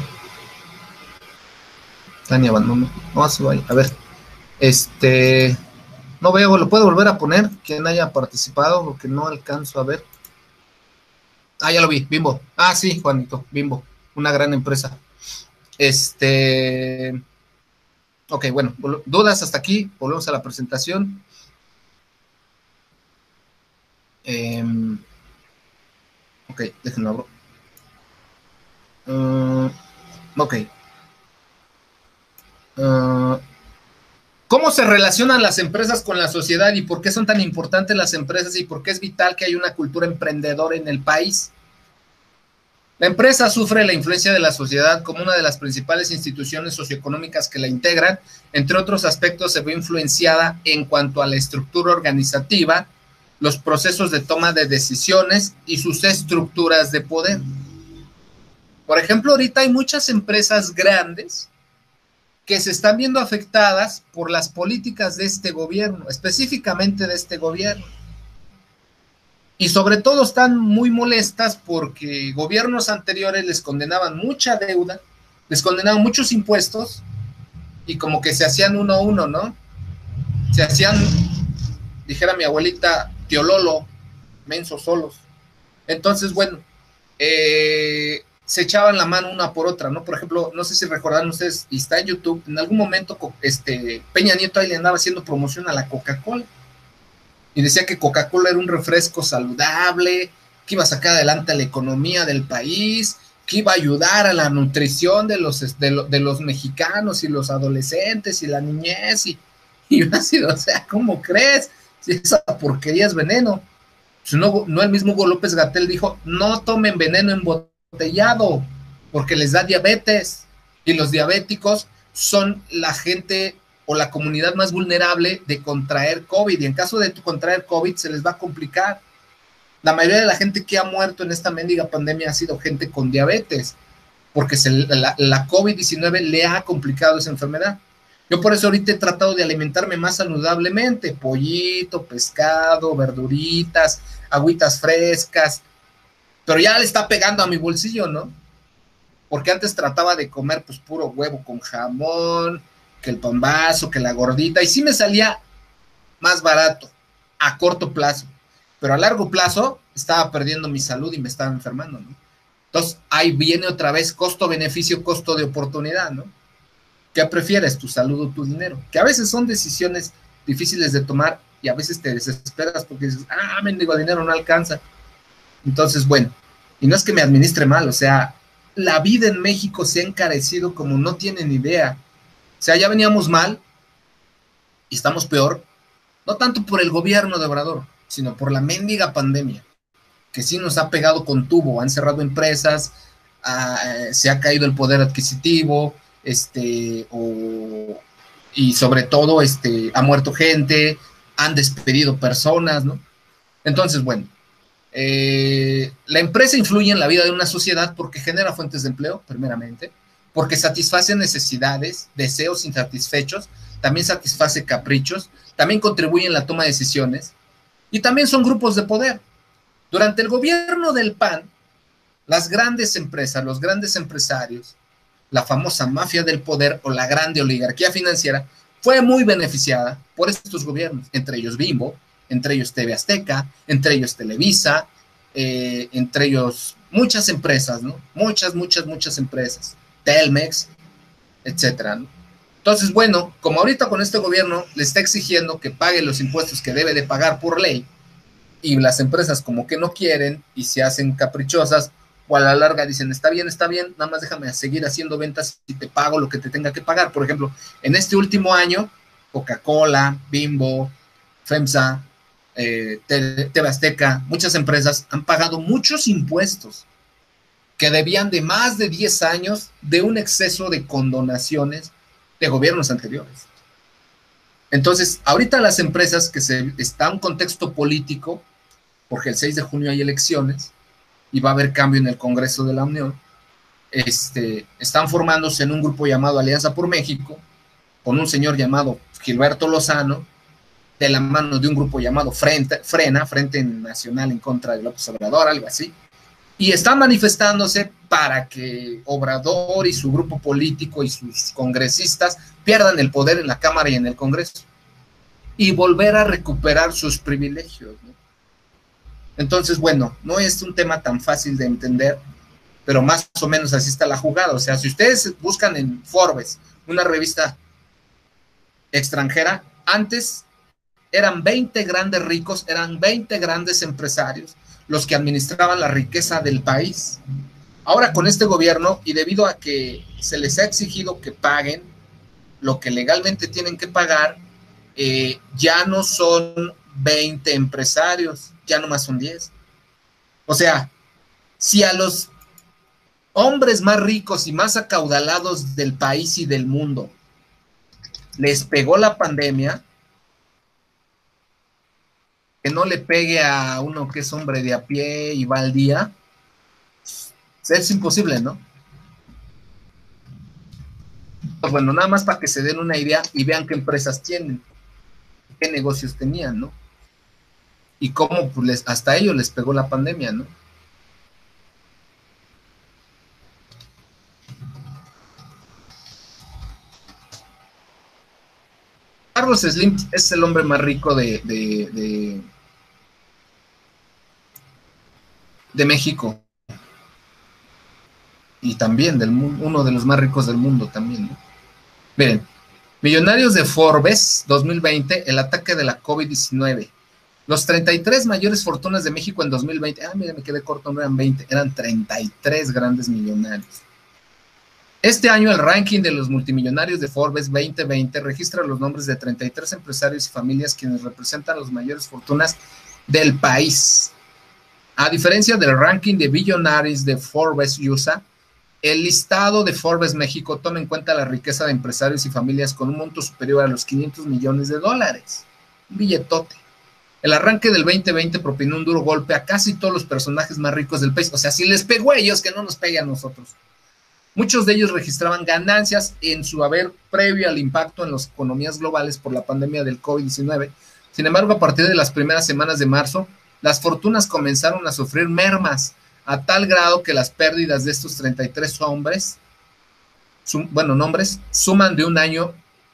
Tania abandono. No, se va. A ver, este, no veo, lo puedo volver a poner, quien haya participado, porque no alcanzo a ver. Ah, ya lo vi, Bimbo. Ah, sí, Juanito, Bimbo, una gran empresa. Este, ok, bueno, dudas hasta aquí, volvemos a la presentación. Eh, ok, déjenlo abro. Uh, ok. Uh, ¿Cómo se relacionan las empresas con la sociedad y por qué son tan importantes las empresas y por qué es vital que haya una cultura emprendedora en el país? La empresa sufre la influencia de la sociedad como una de las principales instituciones socioeconómicas que la integran. Entre otros aspectos, se ve influenciada en cuanto a la estructura organizativa, los procesos de toma de decisiones y sus estructuras de poder. Por ejemplo, ahorita hay muchas empresas grandes que se están viendo afectadas por las políticas de este gobierno, específicamente de este gobierno. Y sobre todo están muy molestas porque gobiernos anteriores les condenaban mucha deuda, les condenaban muchos impuestos y como que se hacían uno a uno, ¿no? Se hacían, dijera mi abuelita, tío Lolo, mensos solos. Entonces, bueno, eh, se echaban la mano una por otra, ¿no? Por ejemplo, no sé si recordan ustedes, y está en YouTube, en algún momento este, Peña Nieto ahí le andaba haciendo promoción a la Coca-Cola. Y decía que Coca-Cola era un refresco saludable, que iba a sacar adelante a la economía del país, que iba a ayudar a la nutrición de los, de, lo, de los mexicanos y los adolescentes y la niñez. Y, y yo así, o sea, ¿cómo crees? Si esa porquería es veneno. Pues no, no el mismo Hugo López-Gatell dijo, no tomen veneno embotellado, porque les da diabetes. Y los diabéticos son la gente o la comunidad más vulnerable de contraer COVID, y en caso de contraer COVID se les va a complicar. La mayoría de la gente que ha muerto en esta mendiga pandemia ha sido gente con diabetes, porque se, la, la COVID diecinueve le ha complicado esa enfermedad. Yo por eso ahorita he tratado de alimentarme más saludablemente, pollito, pescado, verduritas, agüitas frescas, pero ya le está pegando a mi bolsillo, ¿no? Porque antes trataba de comer pues puro huevo con jamón, que el pambazo, que la gordita, y sí me salía más barato a corto plazo, pero a largo plazo estaba perdiendo mi salud y me estaba enfermando, ¿no? Entonces ahí viene otra vez costo-beneficio, costo de oportunidad, ¿no? ¿Qué prefieres, tu salud o tu dinero? Que a veces son decisiones difíciles de tomar y a veces te desesperas porque dices, ah, mendigo, el dinero no alcanza. Entonces, bueno, y no es que me administre mal, o sea, la vida en México se ha encarecido como no tienen idea. O sea, ya veníamos mal y estamos peor, no tanto por el gobierno de Obrador, sino por la mendiga pandemia, que sí nos ha pegado con tubo, han cerrado empresas, uh, se ha caído el poder adquisitivo, este, o, y sobre todo este, ha muerto gente, han despedido personas, ¿no? Entonces, bueno, eh, la empresa influye en la vida de una sociedad porque genera fuentes de empleo, primeramente, porque satisface necesidades, deseos insatisfechos, también satisface caprichos, también contribuye en la toma de decisiones, y también son grupos de poder. Durante el gobierno del P A N, las grandes empresas, los grandes empresarios, la famosa mafia del poder o la grande oligarquía financiera, fue muy beneficiada por estos gobiernos, entre ellos Bimbo, entre ellos T V Azteca, entre ellos Televisa, eh, entre ellos muchas empresas, ¿no? Muchas, muchas, muchas empresas. Telmex, etcétera, ¿no? Entonces, bueno, como ahorita con este gobierno le está exigiendo que pague los impuestos que debe de pagar por ley, y las empresas como que no quieren y se hacen caprichosas o a la larga dicen, está bien, está bien, nada más déjame seguir haciendo ventas y te pago lo que te tenga que pagar. Por ejemplo, en este último año, Coca-Cola, Bimbo, FEMSA, eh, T V Azteca, muchas empresas han pagado muchos impuestos que debían de más de diez años de un exceso de condonaciones de gobiernos anteriores. Entonces, ahorita las empresas que se, está en un contexto político, porque el seis de junio hay elecciones y va a haber cambio en el Congreso de la Unión, este, están formándose en un grupo llamado Alianza por México, con un señor llamado Gilberto Lozano, de la mano de un grupo llamado Frente, Frena, Frente Nacional en contra de López Obrador, algo así, y están manifestándose para que Obrador y su grupo político y sus congresistas pierdan el poder en la Cámara y en el Congreso y volver a recuperar sus privilegios, ¿no? Entonces, bueno, no es un tema tan fácil de entender, pero más o menos así está la jugada. O sea, si ustedes buscan en Forbes, una revista extranjera, antes eran veinte grandes ricos, eran veinte grandes empresarios los que administraban la riqueza del país. Ahora con este gobierno, y debido a que se les ha exigido que paguen lo que legalmente tienen que pagar, eh, ya no son veinte empresarios, ya nomás son diez. O sea, si a los hombres más ricos y más acaudalados del país y del mundo les pegó la pandemia, que no le pegue a uno que es hombre de a pie y va al día, es imposible, ¿no? Pues bueno, nada más para que se den una idea y vean qué empresas tienen, qué negocios tenían, ¿no? Y cómo pues, les, hasta ellos les pegó la pandemia, ¿no? Carlos Slim es el hombre más rico de, de, de, de México. Y también del, uno de los más ricos del mundo también, ¿no? Miren, millonarios de Forbes dos mil veinte, el ataque de la COVID diecinueve. Los treinta y tres mayores fortunas de México en dos mil veinte. Ah, mira, me quedé corto, no eran veinte, eran treinta y tres grandes millonarios. Este año el ranking de los multimillonarios de Forbes veinte veinte registra los nombres de treinta y tres empresarios y familias quienes representan las mayores fortunas del país. A diferencia del ranking de Billionaires de Forbes U S A, el listado de Forbes México toma en cuenta la riqueza de empresarios y familias con un monto superior a los quinientos millones de dólares. Un billetote. El arranque del veinte veinte propinó un duro golpe a casi todos los personajes más ricos del país. O sea, si les pegó a ellos, que no nos pegue a nosotros. Muchos de ellos registraban ganancias en su haber previo al impacto en las economías globales por la pandemia del COVID diecinueve. Sin embargo, a partir de las primeras semanas de marzo, las fortunas comenzaron a sufrir mermas a tal grado que las pérdidas de estos treinta y tres hombres, sum, bueno, nombres, suman de un año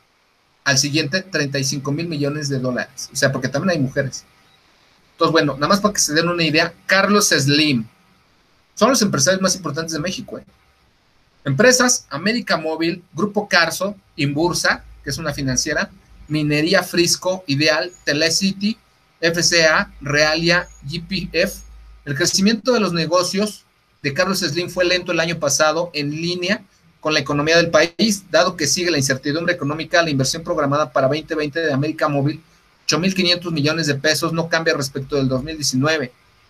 al siguiente treinta y cinco mil millones de dólares. O sea, porque también hay mujeres. Entonces, bueno, nada más para que se den una idea, Carlos Slim son los empresarios más importantes de México, ¿eh? Empresas: América Móvil, Grupo Carso, Inbursa, que es una financiera, Minería Frisco, Ideal, Telecity, F C A, Realia, G P F. El crecimiento de los negocios de Carlos Slim fue lento el año pasado, en línea con la economía del país, dado que sigue la incertidumbre económica. La inversión programada para veinte veinte de América Móvil, ocho mil quinientos millones de pesos, no cambia respecto del dos mil diecinueve.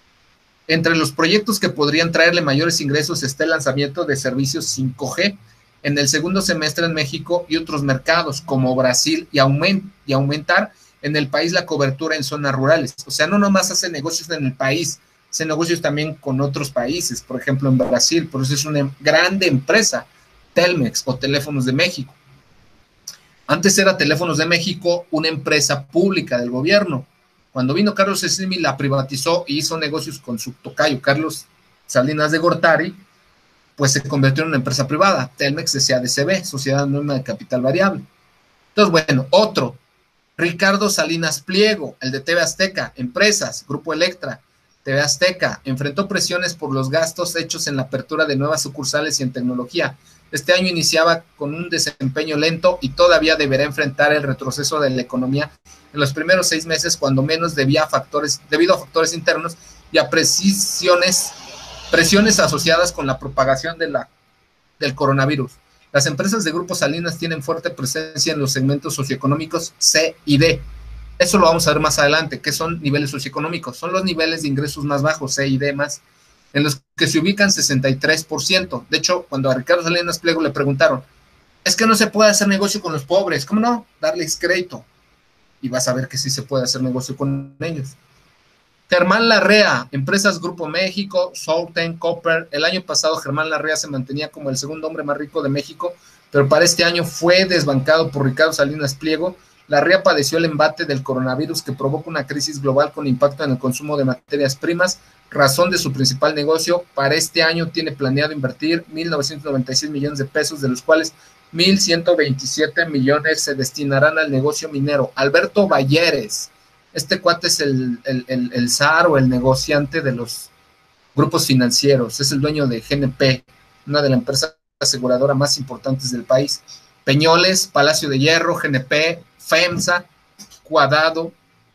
Entre los proyectos que podrían traerle mayores ingresos está el lanzamiento de servicios cinco G en el segundo semestre en México y otros mercados como Brasil, y, aument y aumentar en el país la cobertura en zonas rurales. O sea, no nomás hace negocios en el país, hace negocios también con otros países, por ejemplo en Brasil. Por eso es una grande empresa, Telmex o Teléfonos de México. Antes era Teléfonos de México una empresa pública del gobierno. Cuando vino Carlos Slim y la privatizó y hizo negocios con su tocayo Carlos Salinas de Gortari, pues se convirtió en una empresa privada. Telmex S A D C B, Sociedad Anónima de Capital Variable. Entonces, bueno, otro, Ricardo Salinas Pliego, el de T V Azteca, empresas, Grupo Electra, T V Azteca, enfrentó presiones por los gastos hechos en la apertura de nuevas sucursales y en tecnología. Este año iniciaba con un desempeño lento y todavía deberá enfrentar el retroceso de la economía en los primeros seis meses, cuando menos debía a factores, debido a factores internos y a precisiones Presiones asociadas con la propagación de la, del coronavirus. Las empresas de Grupo Salinas tienen fuerte presencia en los segmentos socioeconómicos C y D. Eso lo vamos a ver más adelante, que son niveles socioeconómicos. Son los niveles de ingresos más bajos, C y D más, en los que se ubican sesenta y tres por ciento. De hecho, cuando a Ricardo Salinas Pliego le preguntaron, es que no se puede hacer negocio con los pobres, ¿cómo no? Darles crédito. Y vas a ver que sí se puede hacer negocio con ellos. Germán Larrea, empresas Grupo México, Southern Copper. El año pasado Germán Larrea se mantenía como el segundo hombre más rico de México, pero para este año fue desbancado por Ricardo Salinas Pliego. Larrea padeció el embate del coronavirus que provoca una crisis global con impacto en el consumo de materias primas, razón de su principal negocio. Para este año tiene planeado invertir mil novecientos noventa y seis millones de pesos, de los cuales mil ciento veintisiete millones se destinarán al negocio minero. Alberto Balleres, este cuate es el, el, el, el zar o el negociante de los grupos financieros, es el dueño de G N P, una de las empresas aseguradoras más importantes del país. Peñoles, Palacio de Hierro, G N P, FEMSA, Cuadado,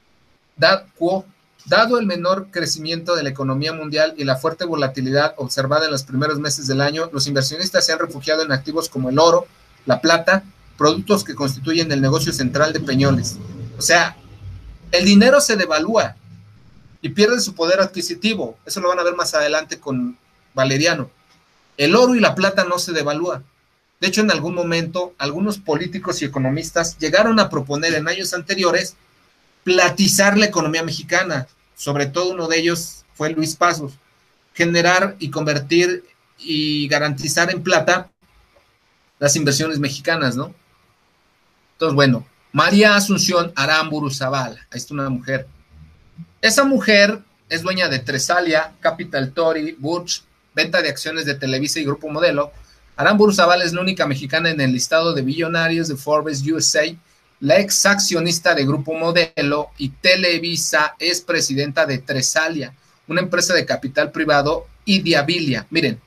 Dadco. Dado el menor crecimiento de la economía mundial y la fuerte volatilidad observada en los primeros meses del año, los inversionistas se han refugiado en activos como el oro, la plata, productos que constituyen el negocio central de Peñoles. O sea, el dinero se devalúa y pierde su poder adquisitivo. Eso lo van a ver más adelante con Valeriano. El oro y la plata no se devalúa. De hecho, en algún momento, algunos políticos y economistas llegaron a proponer en años anteriores platizar la economía mexicana. Sobre todo uno de ellos fue Luis Pasos. Generar y convertir y garantizar en plata las inversiones mexicanas, ¿no? Entonces, bueno, María Asunción Aramburu Zavala, ahí está una mujer. Esa mujer es dueña de Tresalia, Capital Tori, Burch, venta de acciones de Televisa y Grupo Modelo. Aramburu Zavala es la única mexicana en el listado de billonarios de Forbes U S A, la ex accionista de Grupo Modelo, y Televisa es presidenta de Tresalia, una empresa de capital privado, y Diabilia. Miren,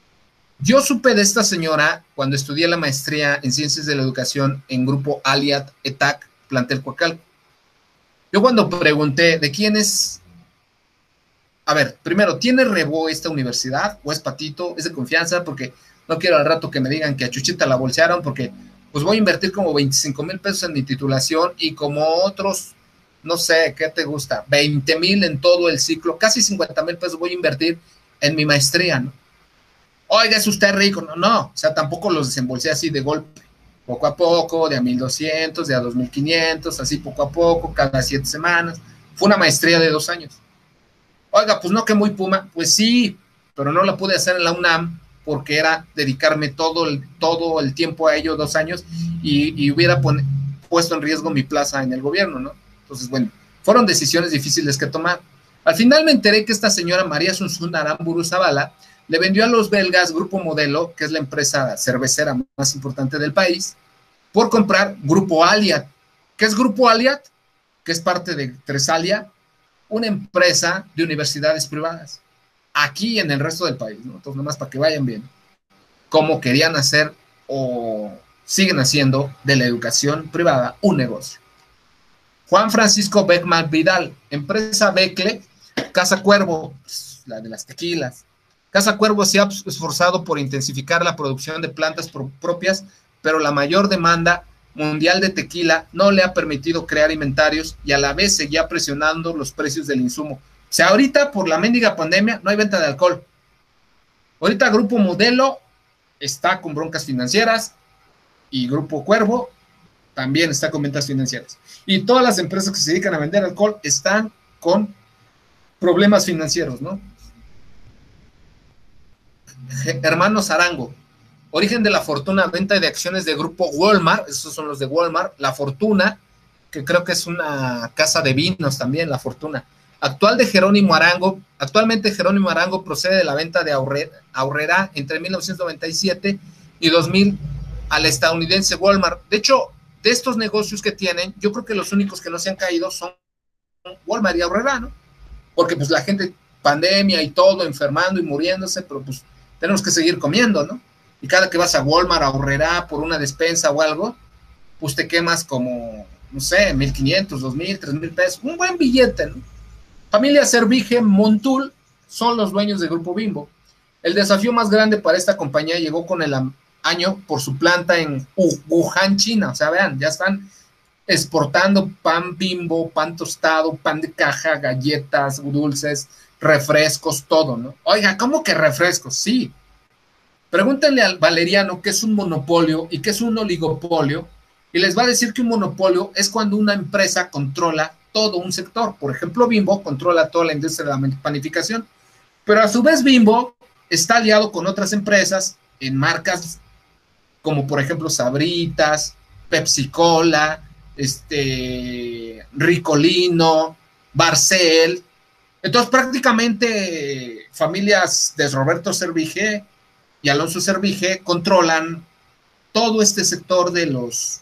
yo supe de esta señora cuando estudié la maestría en Ciencias de la Educación en Grupo Aliat E T A C, plantel Coacalco. Yo cuando pregunté de quién es, a ver, primero, ¿tiene rebo esta universidad o es patito? ¿Es de confianza? Porque no quiero al rato que me digan que a Chuchita la bolsearon, porque pues voy a invertir como veinticinco mil pesos en mi titulación y como otros, no sé, ¿qué te gusta? veinte mil en todo el ciclo, casi cincuenta mil pesos voy a invertir en mi maestría, ¿no? Oiga, es usted rico. No, no, o sea, tampoco los desembolsé así de golpe, poco a poco, de a mil doscientos, de a dos mil quinientos, así poco a poco, cada siete semanas. Fue una maestría de dos años. Oiga, pues no, que muy puma. Pues sí, pero no la pude hacer en la UNAM porque era dedicarme todo el, todo el tiempo a ello, dos años, y, y hubiera pon, puesto en riesgo mi plaza en el gobierno, ¿no? Entonces, bueno, fueron decisiones difíciles que tomar. Al final me enteré que esta señora María Asunción Aramburu Zavala le vendió a los belgas Grupo Modelo, que es la empresa cervecera más importante del país, por comprar Grupo Aliat. ¿Qué es Grupo Aliat? Que es parte de Tresalia, una empresa de universidades privadas, aquí y en el resto del país, ¿no? Entonces, nomás para que vayan bien cómo querían hacer o siguen haciendo de la educación privada un negocio. Juan Francisco Beckman Vidal, empresa Becle, Casa Cuervo, pues, la de las tequilas. Casa Cuervo se ha esforzado por intensificar la producción de plantas pro propias, pero la mayor demanda mundial de tequila no le ha permitido crear inventarios y a la vez seguía presionando los precios del insumo. O sea, ahorita por la mendiga pandemia no hay venta de alcohol. Ahorita Grupo Modelo está con broncas financieras y Grupo Cuervo también está con ventas financieras. Y todas las empresas que se dedican a vender alcohol están con problemas financieros, ¿no? Hermanos Arango, origen de la fortuna, venta de acciones de Grupo Walmart, esos son los de Walmart. La Fortuna, que creo que es una casa de vinos también, La Fortuna. Actual de Jerónimo Arango, actualmente Jerónimo Arango procede de la venta de Aurrera entre mil novecientos noventa y siete y dos mil al estadounidense Walmart. De hecho, de estos negocios que tienen, yo creo que los únicos que no se han caído son Walmart y Aurrera, ¿no? Porque pues la gente, pandemia y todo, enfermando y muriéndose, pero pues tenemos que seguir comiendo, ¿no? Y cada que vas a Walmart, a Aurrera, por una despensa o algo, pues te quemas como, no sé, mil quinientos, dos mil, tres mil pesos, un buen billete, ¿no? Familia Servige Montul son los dueños del Grupo Bimbo. El desafío más grande para esta compañía llegó con el año por su planta en Wuhan, China. O sea, vean, ya están exportando pan Bimbo, pan tostado, pan de caja, galletas, dulces, refrescos, todo, ¿no? Oiga, ¿cómo que refrescos? Sí. Pregúntenle al Valeriano qué es un monopolio y qué es un oligopolio, y les va a decir que un monopolio es cuando una empresa controla todo un sector. Por ejemplo, Bimbo controla toda la industria de la panificación, pero a su vez Bimbo está aliado con otras empresas en marcas como por ejemplo Sabritas, Pepsi Cola, este, Ricolino, Barcel. Entonces prácticamente familias de Roberto Servige y Alonso Servige controlan todo este sector de los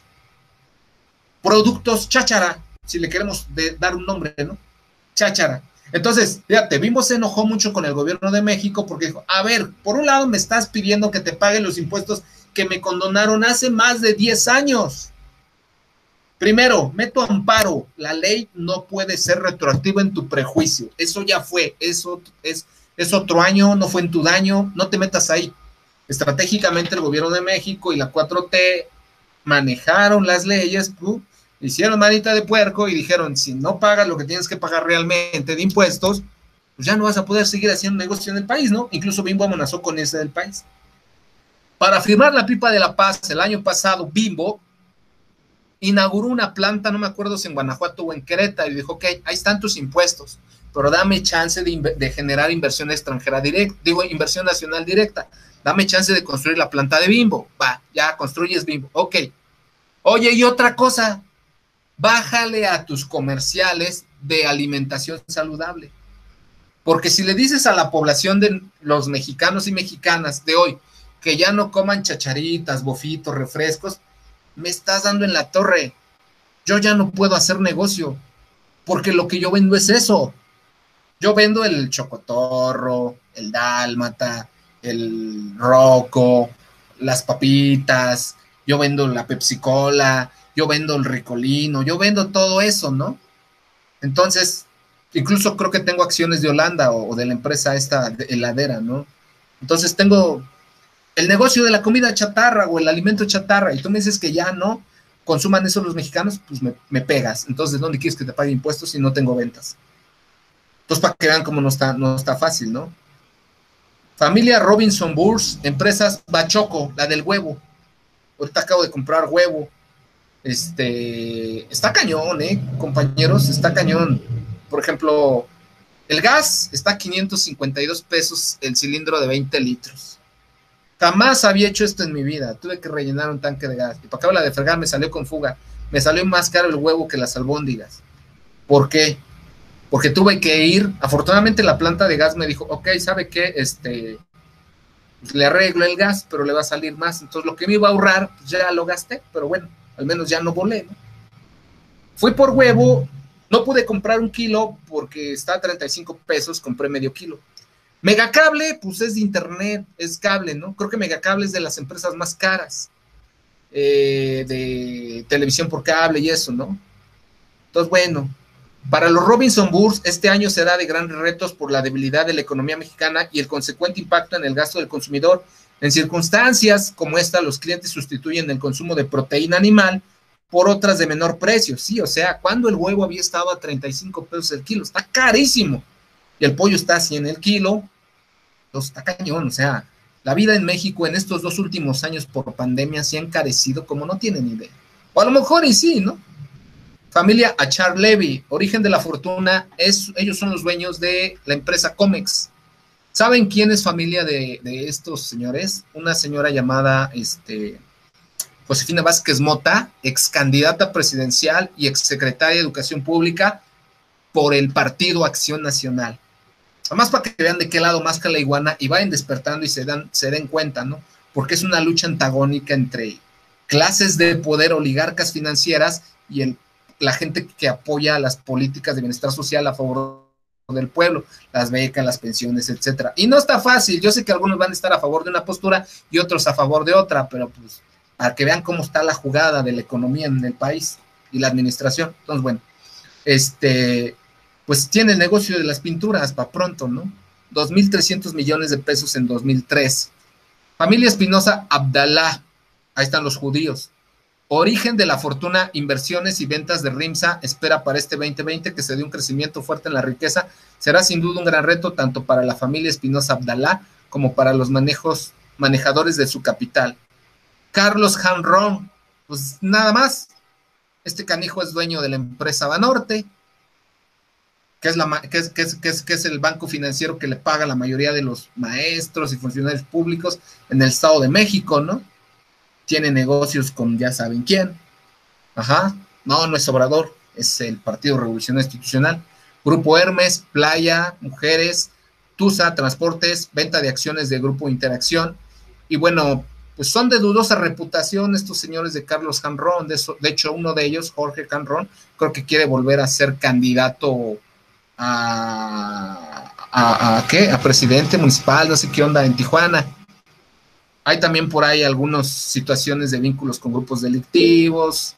productos cháchara, si le queremos de, dar un nombre, ¿no? Cháchara. Entonces, fíjate, Bimbo se enojó mucho con el gobierno de México porque dijo, a ver, por un lado me estás pidiendo que te pague los impuestos que me condonaron hace más de diez años. Primero, meto amparo, la ley no puede ser retroactiva en tu prejuicio, eso ya fue, eso es, es otro año, no fue en tu daño, no te metas ahí. Estratégicamente el gobierno de México y la cuatro T manejaron las leyes, uh, hicieron manita de puerco y dijeron, si no pagas lo que tienes que pagar realmente de impuestos, pues ya no vas a poder seguir haciendo negocio en el país, ¿no? Incluso Bimbo amenazó con ese del país. Para firmar la pipa de la paz, el año pasado, Bimbo inauguró una planta, no me acuerdo si en Guanajuato o en Querétaro, y dijo, ok, ahí están tus impuestos, pero dame chance de, de generar inversión extranjera directa, digo, inversión nacional directa, dame chance de construir la planta de Bimbo, va, ya construyes Bimbo, ok. Oye, y otra cosa, bájale a tus comerciales de alimentación saludable, porque si le dices a la población de los mexicanos y mexicanas de hoy que ya no coman chacharitas, bofitos, refrescos, me estás dando en la torre. Yo ya no puedo hacer negocio, porque lo que yo vendo es eso. Yo vendo el chocotorro, el dálmata, el roco, las papitas, yo vendo la Pepsi Cola, yo vendo el Ricolino, yo vendo todo eso, ¿no? Entonces, incluso creo que tengo acciones de Holanda o, o de la empresa esta de heladera, ¿no? Entonces tengo el negocio de la comida chatarra o el alimento chatarra, y tú me dices que ya no consuman eso los mexicanos, pues me, me pegas. Entonces, ¿dónde quieres que te pague impuestos si no tengo ventas? Entonces, para que vean cómo no está, no está fácil, ¿no? Familia Robinson Burs, empresas Bachoco, la del huevo. Ahorita acabo de comprar huevo. Este, está cañón, ¿eh, compañeros? Está cañón. Por ejemplo, el gas está a quinientos cincuenta y dos pesos el cilindro de veinte litros. Jamás había hecho esto en mi vida. Tuve que rellenar un tanque de gas. Y para acabar la de fregar me salió con fuga. Me salió más caro el huevo que las albóndigas. ¿Por qué? Porque tuve que ir. Afortunadamente la planta de gas me dijo, ok, ¿sabe qué? Este, pues le arreglo el gas, pero le va a salir más. Entonces lo que me iba a ahorrar, pues ya lo gasté. Pero bueno, al menos ya no volé, ¿no? Fui por huevo. No pude comprar un kilo porque está a treinta y cinco pesos. Compré medio kilo. Megacable, pues es de internet, es cable, ¿no? Creo que Megacable es de las empresas más caras eh, de televisión por cable y eso, ¿no? Entonces, bueno, para los Robinson Burs, este año será de grandes retos por la debilidad de la economía mexicana y el consecuente impacto en el gasto del consumidor. En circunstancias como esta, los clientes sustituyen el consumo de proteína animal por otras de menor precio. Sí, o sea, cuando el huevo había estado a treinta y cinco pesos el kilo, está carísimo. Y el pollo está a cien el kilo. Entonces, está cañón, o sea, la vida en México en estos dos últimos años por pandemia se ha encarecido como no tienen idea. O a lo mejor y sí, ¿no? Familia Achar Levy, origen de la fortuna, es, ellos son los dueños de la empresa Comex. ¿Saben quién es familia de, de estos señores? Una señora llamada este, Josefina Vázquez Mota, ex candidata presidencial y ex secretaria de Educación Pública por el Partido Acción Nacional. Además, para que vean de qué lado más que la iguana y vayan despertando y se, dan, se den cuenta, ¿no? Porque es una lucha antagónica entre clases de poder, oligarcas financieras y el, la gente que apoya las políticas de bienestar social a favor del pueblo, las becas, las pensiones, etcétera. Y no está fácil. Yo sé que algunos van a estar a favor de una postura y otros a favor de otra, pero pues para que vean cómo está la jugada de la economía en el país y la administración. Entonces, bueno, este... pues tiene el negocio de las pinturas para pronto, ¿no? dos mil trescientos millones de pesos en dos mil tres. Familia Espinosa Abdalá, ahí están los judíos. Origen de la fortuna, inversiones y ventas de RIMSA espera para este veinte veinte que se dé un crecimiento fuerte en la riqueza. Será sin duda un gran reto tanto para la familia Espinosa Abdalá como para los manejos, manejadores de su capital. Carlos Hanron, pues nada más. Este canijo es dueño de la empresa Banorte, que es, la, que, es, que, es, que, es, que es el banco financiero que le paga a la mayoría de los maestros y funcionarios públicos en el Estado de México, ¿no? Tiene negocios con ya saben quién. Ajá, no, no es Obrador, es el Partido Revolucionario Institucional. Grupo Hermes, Playa, Mujeres, Tusa, Transportes, venta de acciones de Grupo Interacción. Y bueno, pues son de dudosa reputación estos señores de Carlos Hanron. De, eso, de hecho, uno de ellos, Jorge Hanron, creo que quiere volver a ser candidato a, a, a ¿qué? A presidente municipal, no sé qué onda, en Tijuana. Hay también por ahí algunas situaciones de vínculos con grupos delictivos.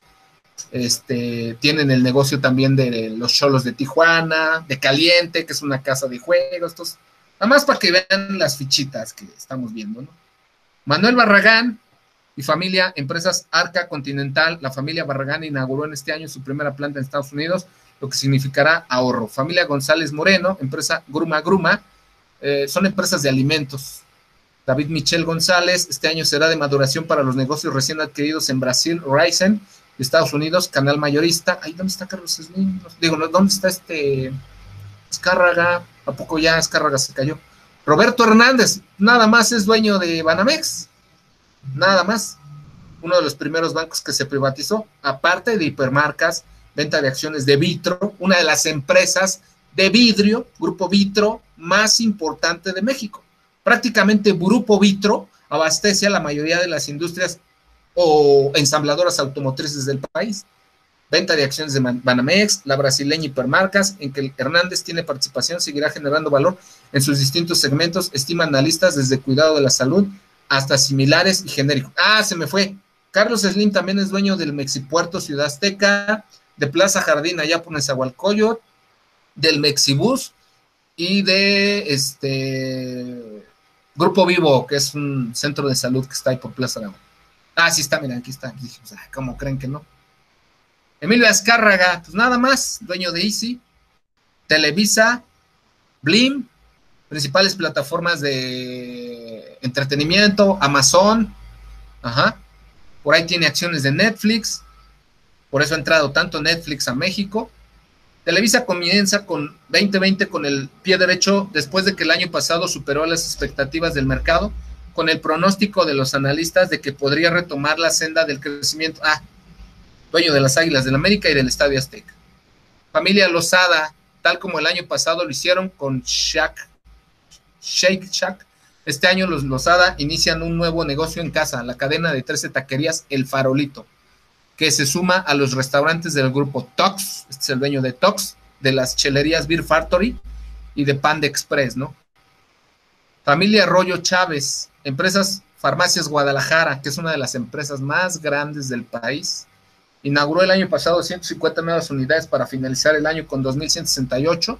Este, tienen el negocio también de los Xolos de Tijuana, de Caliente, que es una casa de juegos. Entonces, nada más para que vean las fichitas que estamos viendo, ¿no? Manuel Barragán y familia, empresas Arca Continental. La familia Barragán inauguró en este año su primera planta en Estados Unidos, lo que significará ahorro. Familia González Moreno, empresa Gruma Gruma, eh, son empresas de alimentos. David Michel González, este año será de maduración para los negocios recién adquiridos en Brasil, Ryzen, Estados Unidos, canal mayorista. Ay, ¿dónde está Carlos Slim? Digo, ¿dónde está este Escárraga? ¿A poco ya Escárraga se cayó? Roberto Hernández, nada más es dueño de Banamex, nada más, uno de los primeros bancos que se privatizó, aparte de Hipermarcas, venta de acciones de Vitro, una de las empresas de vidrio, Grupo Vitro, más importante de México. Prácticamente Grupo Vitro abastece a la mayoría de las industrias o ensambladoras automotrices del país. Venta de acciones de Banamex, la brasileña Hipermarcas, en que Hernández tiene participación, seguirá generando valor en sus distintos segmentos, estiman analistas desde cuidado de la salud hasta similares y genéricos. Ah, se me fue. Carlos Slim también es dueño del Mexipuerto Ciudad Azteca, de Plaza Jardín allá por Nezahualcóyotl, del Mexibus y de este Grupo Vivo, que es un centro de salud que está ahí por Plaza Aragón. Ah, sí está, mira, aquí está. Dije, pues, ¿cómo creen que no? Emilio Azcárraga, pues nada más, dueño de Easy, Televisa, Blim, principales plataformas de entretenimiento, Amazon, ajá, por ahí tiene acciones de Netflix, por eso ha entrado tanto Netflix a México. Televisa comienza con veinte veinte con el pie derecho después de que el año pasado superó las expectativas del mercado, con el pronóstico de los analistas de que podría retomar la senda del crecimiento. Ah, dueño de las Águilas del América y del Estadio Azteca. Familia Lozada, tal como el año pasado lo hicieron con Shack, Shake Shack. Este año los Lozada inician un nuevo negocio en casa, la cadena de trece taquerías El Farolito, que se suma a los restaurantes del grupo Tox, este es el dueño de Tox, de las chelerías Beer Factory y de Panda Express, ¿no? Familia Arroyo Chávez, empresas Farmacias Guadalajara, que es una de las empresas más grandes del país, inauguró el año pasado ciento cincuenta nuevas unidades para finalizar el año con dos mil ciento sesenta y ocho.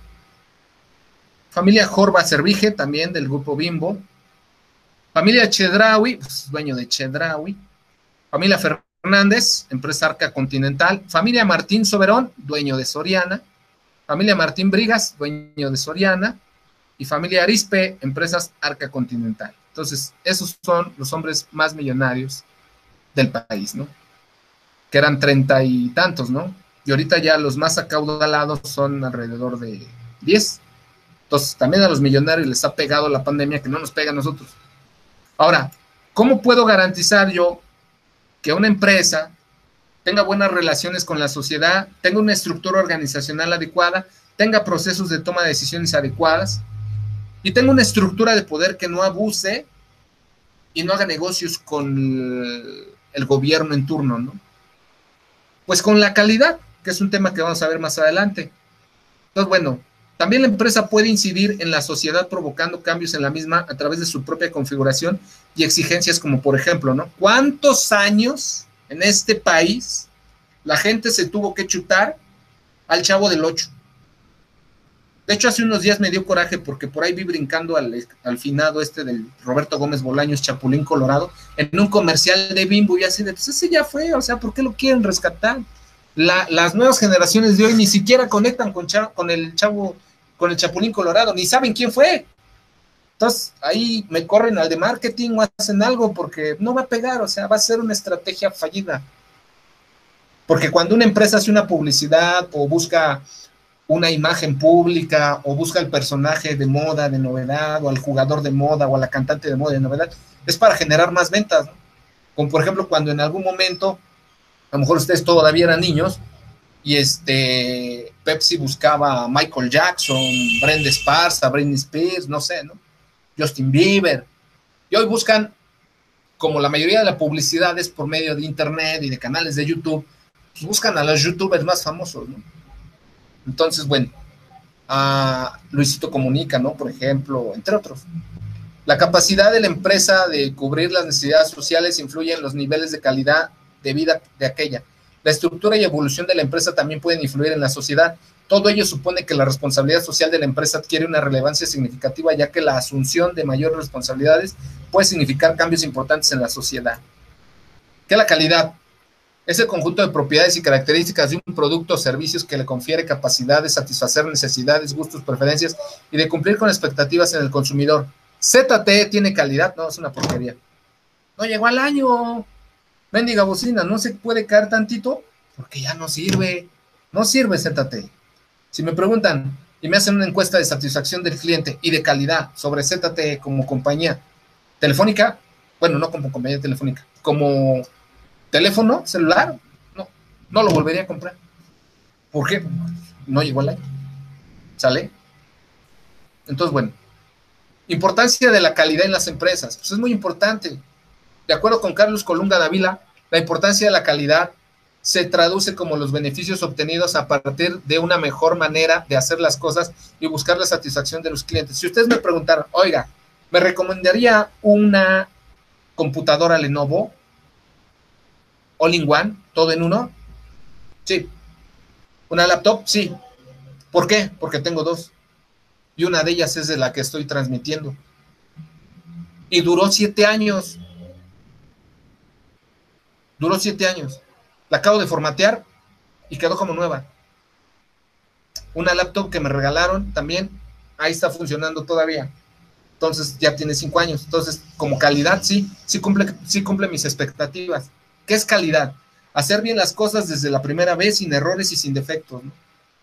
Familia Jorba Servige, también del grupo Bimbo. Familia Chedraui, pues, dueño de Chedraui. Familia Fernández, empresa Arca Continental. Familia Martín Soberón, dueño de Soriana. Familia Martín Brigas, dueño de Soriana. Y familia Arispe, empresas Arca Continental. Entonces, esos son los hombres más millonarios del país, ¿no? Que eran treinta y tantos, ¿no? Y ahorita ya los más acaudalados son alrededor de diez. Entonces, también a los millonarios les ha pegado la pandemia que no nos pega a nosotros. Ahora, ¿cómo puedo garantizar yo que una empresa tenga buenas relaciones con la sociedad, tenga una estructura organizacional adecuada, tenga procesos de toma de decisiones adecuadas y tenga una estructura de poder que no abuse y no haga negocios con el, el gobierno en turno, ¿no? Pues con la calidad, que es un tema que vamos a ver más adelante. Entonces, bueno, también la empresa puede incidir en la sociedad provocando cambios en la misma a través de su propia configuración y exigencias como, por ejemplo, ¿no? ¿Cuántos años en este país la gente se tuvo que chutar al Chavo del Ocho? De hecho, hace unos días me dio coraje porque por ahí vi brincando al, al finado este del Roberto Gómez Bolaños, Chapulín Colorado, en un comercial de Bimbo y así de, pues ese ya fue, o sea, ¿por qué lo quieren rescatar? La, las nuevas generaciones de hoy ni siquiera conectan con, cha, con el chavo, con el Chapulín Colorado, ni saben quién fue. Entonces, ahí me corren al de marketing o hacen algo porque no va a pegar, o sea, va a ser una estrategia fallida. Porque cuando una empresa hace una publicidad o busca una imagen pública o busca el personaje de moda, de novedad, o al jugador de moda, o a la cantante de moda de novedad, es para generar más ventas, ¿no? Como por ejemplo, cuando en algún momento, a lo mejor ustedes todavía eran niños, y este Pepsi buscaba a Michael Jackson, Brenda Esparza, Britney Spears, no sé, ¿no? Justin Bieber, y hoy buscan, como la mayoría de la publicidad es por medio de internet y de canales de YouTube, pues buscan a los youtubers más famosos, ¿no? Entonces, bueno, a Luisito Comunica, ¿no? Por ejemplo, entre otros. La capacidad de la empresa de cubrir las necesidades sociales influye en los niveles de calidad de vida de aquella. La estructura y evolución de la empresa también pueden influir en la sociedad. Todo ello supone que la responsabilidad social de la empresa adquiere una relevancia significativa, ya que la asunción de mayores responsabilidades puede significar cambios importantes en la sociedad. ¿Qué es la calidad? Es el conjunto de propiedades y características de un producto o servicios que le confiere capacidad de satisfacer necesidades, gustos, preferencias y de cumplir con expectativas en el consumidor. Z T E tiene calidad, no, es una porquería. No llegó al año. Mendiga bocina, no se puede caer tantito porque ya no sirve. No sirve Z T E. Si me preguntan y me hacen una encuesta de satisfacción del cliente y de calidad sobre Z T E como compañía telefónica, bueno, no como compañía telefónica, como teléfono celular, no, no lo volvería a comprar. ¿Por qué? No llegó al año. ¿Sale? Entonces, bueno, importancia de la calidad en las empresas. Pues es muy importante. De acuerdo con Carlos Colunga Dávila, la importancia de la calidad se traduce como los beneficios obtenidos a partir de una mejor manera de hacer las cosas y buscar la satisfacción de los clientes. Si ustedes me preguntaran, oiga, ¿me recomendaría una computadora Lenovo? All in one, todo en uno. Sí. ¿Una laptop? Sí. ¿Por qué? Porque tengo dos. Y una de ellas es de la que estoy transmitiendo. Y duró siete años. Duró siete años. La acabo de formatear y quedó como nueva. Una laptop que me regalaron también, ahí está funcionando todavía. Entonces ya tiene cinco años. Entonces, como calidad, sí, sí cumple, sí cumple mis expectativas. ¿Qué es calidad? Hacer bien las cosas desde la primera vez, sin errores y sin defectos, ¿no?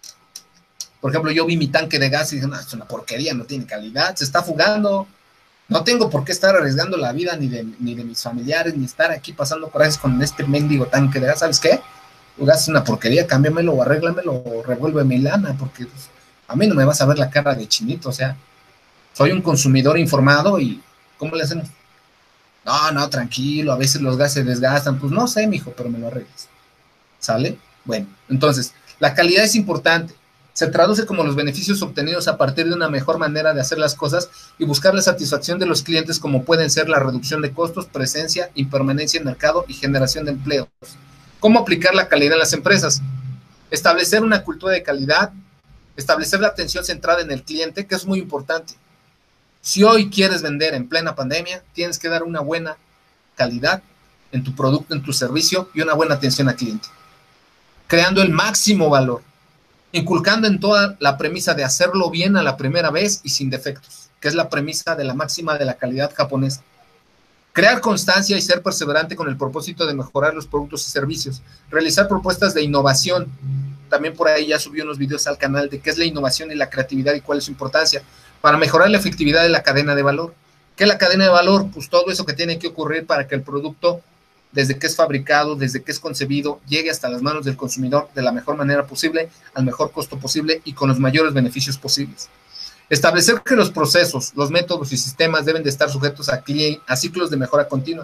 Por ejemplo, yo vi mi tanque de gas y dije, no, es una porquería, no tiene calidad, se está fugando. No tengo por qué estar arriesgando la vida ni de, ni de mis familiares, ni estar aquí pasando corajes con este mendigo tanque de gas. ¿Sabes qué? Tu gas es una porquería, cámbiamelo o arréglamelo o revuelve mi lana, porque pues, a mí no me vas a ver la cara de chinito. O sea, soy un consumidor informado y ¿cómo le hacemos? No, no, tranquilo, a veces los gases se desgastan. Pues no sé, mijo, pero me lo arregles. ¿Sale? Bueno, entonces, la calidad es importante. Se traduce como los beneficios obtenidos a partir de una mejor manera de hacer las cosas y buscar la satisfacción de los clientes, como pueden ser la reducción de costos, presencia y permanencia en mercado y generación de empleos. ¿Cómo aplicar la calidad en las empresas? Establecer una cultura de calidad, establecer la atención centrada en el cliente, que es muy importante. Si hoy quieres vender en plena pandemia, tienes que dar una buena calidad en tu producto, en tu servicio y una buena atención al cliente, creando el máximo valor, inculcando en toda la premisa de hacerlo bien a la primera vez y sin defectos, que es la premisa de la máxima de la calidad japonesa. Crear constancia y ser perseverante con el propósito de mejorar los productos y servicios. Realizar propuestas de innovación. También por ahí ya subí unos videos al canal de qué es la innovación y la creatividad y cuál es su importancia, para mejorar la efectividad de la cadena de valor. ¿Qué es la cadena de valor? Pues todo eso que tiene que ocurrir para que el producto, desde que es fabricado, desde que es concebido, llegue hasta las manos del consumidor de la mejor manera posible, al mejor costo posible y con los mayores beneficios posibles. Establecer que los procesos, los métodos y sistemas deben de estar sujetos a, a ciclos de mejora continua.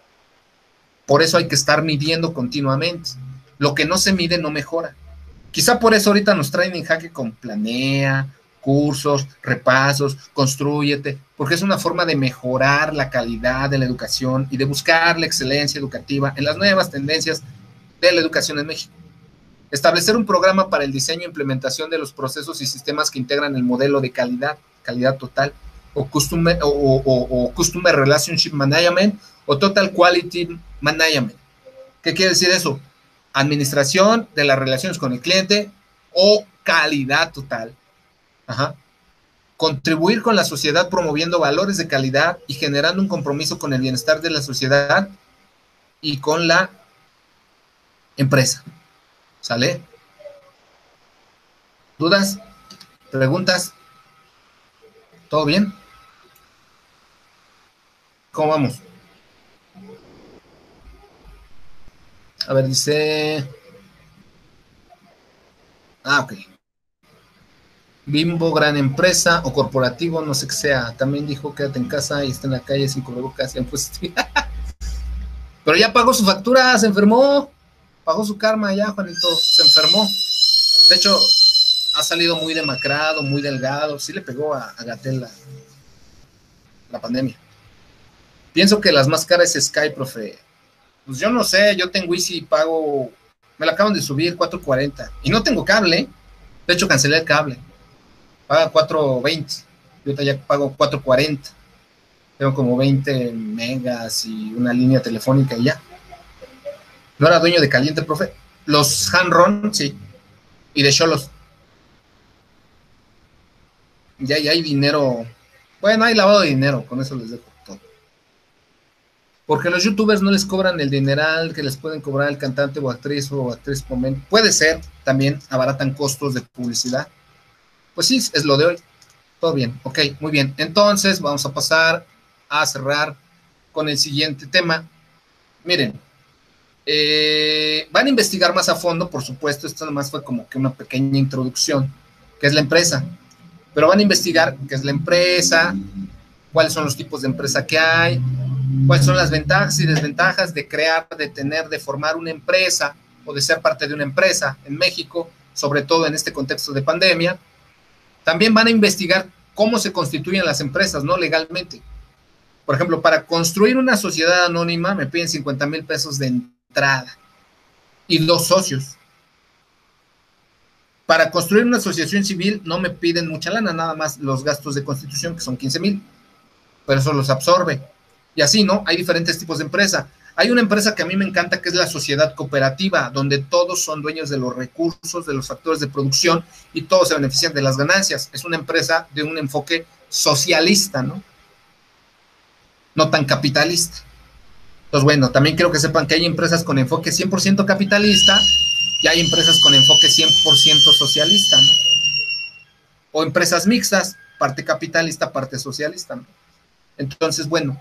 Por eso hay que estar midiendo continuamente. Lo que no se mide no mejora. Quizá por eso ahorita nos traen en jaque con planea, cursos, repasos, constrúyete, porque es una forma de mejorar la calidad de la educación y de buscar la excelencia educativa en las nuevas tendencias de la educación en México. Establecer un programa para el diseño e implementación de los procesos y sistemas que integran el modelo de calidad, calidad total, o Customer, o, o, o Customer Relationship Management, o Total Quality Management. ¿Qué quiere decir eso? Administración de las relaciones con el cliente o calidad total. Ajá. Contribuir con la sociedad promoviendo valores de calidad y generando un compromiso con el bienestar de la sociedad y con la empresa. ¿Sale? ¿Dudas? ¿Preguntas? ¿Todo bien? ¿Cómo vamos? A ver, dice... Ah, ok. Bimbo, gran empresa o corporativo, no sé qué sea. También dijo, quédate en casa y está en la calle sin cubrebocas. Pues, pero ya pagó su factura, se enfermó. Pagó su karma ya, Juanito. Se enfermó. De hecho, ha salido muy demacrado, muy delgado. Sí le pegó a, a Gatell la, la pandemia. Pienso que las más caras es Sky, profe. Pues yo no sé, yo tengo Easy y pago... Me la acaban de subir, cuatro cuarenta. Y no tengo cable. De hecho, cancelé el cable. Paga cuatro veinte. Yo ya pago cuatro cuarenta. Tengo como veinte megas y una línea telefónica y ya. ¿No era dueño de Caliente, profe? Los Hanron, sí. Y de Xolos. Ya, ya hay dinero. Bueno, hay lavado de dinero. Con eso les dejo todo. Porque los youtubers no les cobran el dineral que les pueden cobrar el cantante o actriz o actriz momento. Puede ser, también abaratan costos de publicidad. Pues sí, es lo de hoy. Todo bien, ok, muy bien. Entonces vamos a pasar a cerrar con el siguiente tema. Miren, eh, van a investigar más a fondo, por supuesto, esto nomás fue como que una pequeña introducción, que es la empresa. Pero van a investigar qué es la empresa, cuáles son los tipos de empresa que hay, cuáles son las ventajas y desventajas de crear, de tener, de formar una empresa o de ser parte de una empresa en México, sobre todo en este contexto de pandemia. También van a investigar cómo se constituyen las empresas, ¿no? Legalmente. Por ejemplo, para construir una sociedad anónima me piden cincuenta mil pesos de entrada y dos socios. Para construir una asociación civil no me piden mucha lana, nada más los gastos de constitución, que son quince mil, pero eso los absorbe. Y así, ¿no? Hay diferentes tipos de empresa. Hay una empresa que a mí me encanta, que es la sociedad cooperativa, donde todos son dueños de los recursos, de los factores de producción y todos se benefician de las ganancias. Es una empresa de un enfoque socialista, ¿no? No tan capitalista. Entonces, bueno, también quiero que sepan que hay empresas con enfoque cien por ciento capitalista y hay empresas con enfoque cien por ciento socialista, ¿no? O empresas mixtas, parte capitalista, parte socialista, ¿no? Entonces, bueno,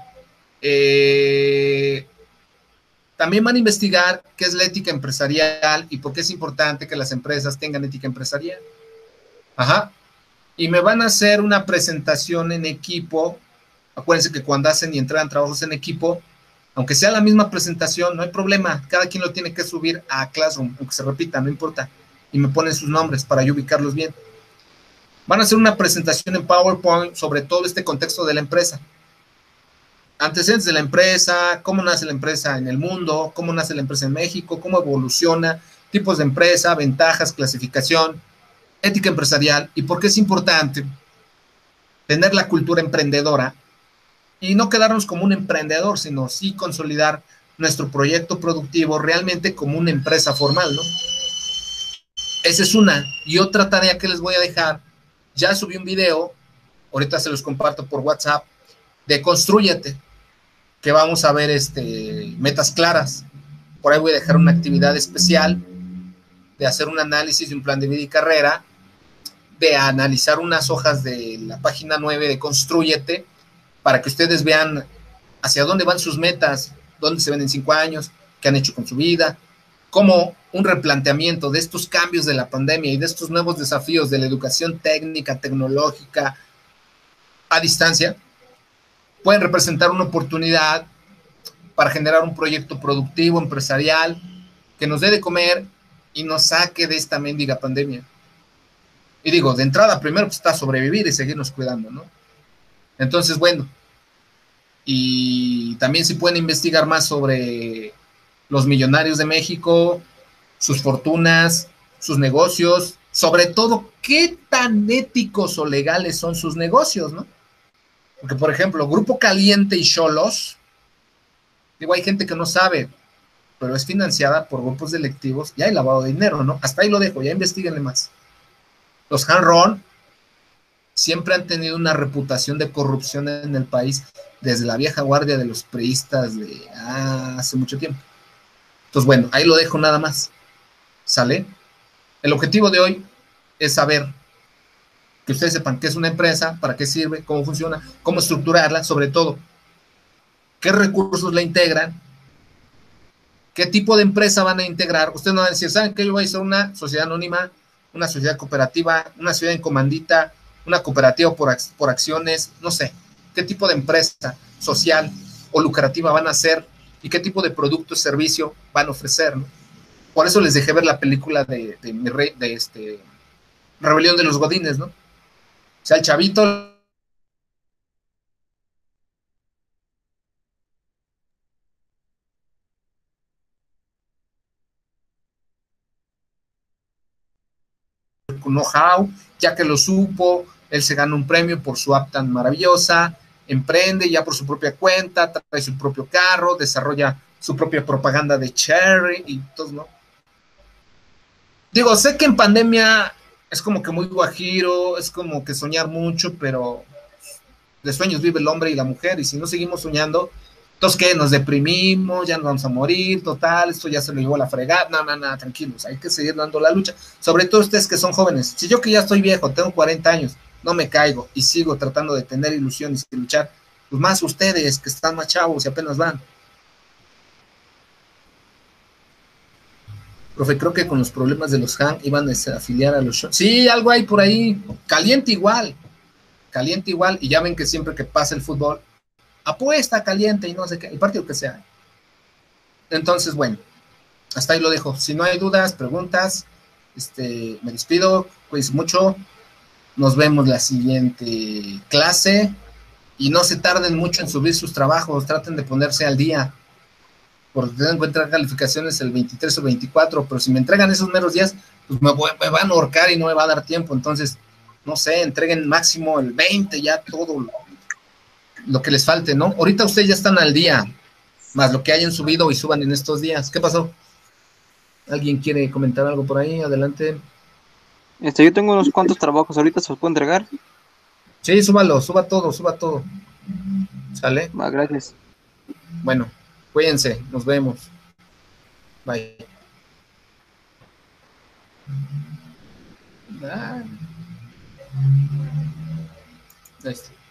eh, también van a investigar qué es la ética empresarial y por qué es importante que las empresas tengan ética empresarial. Ajá. Y me van a hacer una presentación en equipo. Acuérdense que cuando hacen y entregan trabajos en equipo, aunque sea la misma presentación, no hay problema. Cada quien lo tiene que subir a Classroom, aunque se repita, no importa. Y me ponen sus nombres para yo ubicarlos bien. Van a hacer una presentación en PowerPoint sobre todo este contexto de la empresa. Antecedentes de la empresa, cómo nace la empresa en el mundo, cómo nace la empresa en México, cómo evoluciona, tipos de empresa, ventajas, clasificación, ética empresarial y por qué es importante tener la cultura emprendedora y no quedarnos como un emprendedor, sino sí consolidar nuestro proyecto productivo realmente como una empresa formal, ¿no? Esa es una. Y otra tarea que les voy a dejar, ya subí un video, ahorita se los comparto por WhatsApp, de Constrúyete, que vamos a ver este, metas claras. Por ahí voy a dejar una actividad especial de hacer un análisis de un plan de vida y carrera, de analizar unas hojas de la página nueve de Constrúyete, para que ustedes vean hacia dónde van sus metas, dónde se ven en cinco años, qué han hecho con su vida, cómo un replanteamiento de estos cambios de la pandemia y de estos nuevos desafíos de la educación técnica, tecnológica, a distancia, pueden representar una oportunidad para generar un proyecto productivo, empresarial, que nos dé de comer y nos saque de esta mendiga pandemia. Y digo, de entrada, primero pues, está sobrevivir y seguirnos cuidando, ¿no? Entonces, bueno, y también si pueden investigar más sobre los millonarios de México, sus fortunas, sus negocios, sobre todo, qué tan éticos o legales son sus negocios, ¿no? Porque, por ejemplo, Grupo Caliente y Xolos, digo, hay gente que no sabe, pero es financiada por grupos delictivos y hay lavado de dinero, ¿no? Hasta ahí lo dejo, ya investiguenle más. Los Hanron siempre han tenido una reputación de corrupción en el país desde la vieja guardia de los priistas de ah, hace mucho tiempo. Entonces, bueno, ahí lo dejo nada más. ¿Sale? El objetivo de hoy es saber que ustedes sepan qué es una empresa, para qué sirve, cómo funciona, cómo estructurarla, sobre todo, qué recursos la integran, qué tipo de empresa van a integrar. Ustedes no van a decir, ¿saben qué? Yo voy a hacer una sociedad anónima, una sociedad cooperativa, una sociedad en comandita, una cooperativa por, por acciones, no sé, qué tipo de empresa social o lucrativa van a hacer y qué tipo de producto o servicio van a ofrecer, ¿no? Por eso les dejé ver la película de, de, de, de este Rebelión de los Godines, ¿no? O sea, el chavito know-how, ya que lo supo, él se gana un premio por su app tan maravillosa, emprende ya por su propia cuenta, trae su propio carro, desarrolla su propia propaganda de Cherry y todo, ¿no? Digo, sé que en pandemia es como que muy guajiro, es como que soñar mucho, pero de sueños vive el hombre y la mujer, y si no seguimos soñando, entonces, ¿qué? Nos deprimimos, ya nos vamos a morir, total, esto ya se lo llevó a la fregada. No, no, no, tranquilos, hay que seguir dando la lucha. Sobre todo ustedes que son jóvenes. Si yo que ya estoy viejo, tengo cuarenta años, no me caigo y sigo tratando de tener ilusiones y luchar, pues más ustedes que están más chavos y apenas van. Profe, creo que con los problemas de los Han iban a afiliar a los shows. Sí, algo hay por ahí. Caliente igual, caliente igual, y ya ven que siempre que pasa el fútbol, apuesta caliente y no sé qué, el partido que sea. Entonces, bueno, hasta ahí lo dejo. Si no hay dudas, preguntas, este, me despido. Cuídense mucho. Nos vemos la siguiente clase. Y no se tarden mucho en subir sus trabajos. Traten de ponerse al día. Porque tengo que entregar calificaciones el veintitrés o veinticuatro. Pero si me entregan esos meros días, pues me, voy, me van a ahorcar y no me va a dar tiempo. Entonces, no sé, entreguen máximo el veinte, ya todo lo, lo que les falte, ¿no? Ahorita ustedes ya están al día. Más lo que hayan subido y suban en estos días. ¿Qué pasó? ¿Alguien quiere comentar algo por ahí? Adelante. Este, yo tengo unos cuantos trabajos, ahorita se los puedo entregar. Sí, súbalo, suba todo, suba todo. ¿Sale? Va, gracias. Bueno, cuídense, nos vemos. Bye. Ah. Ahí está.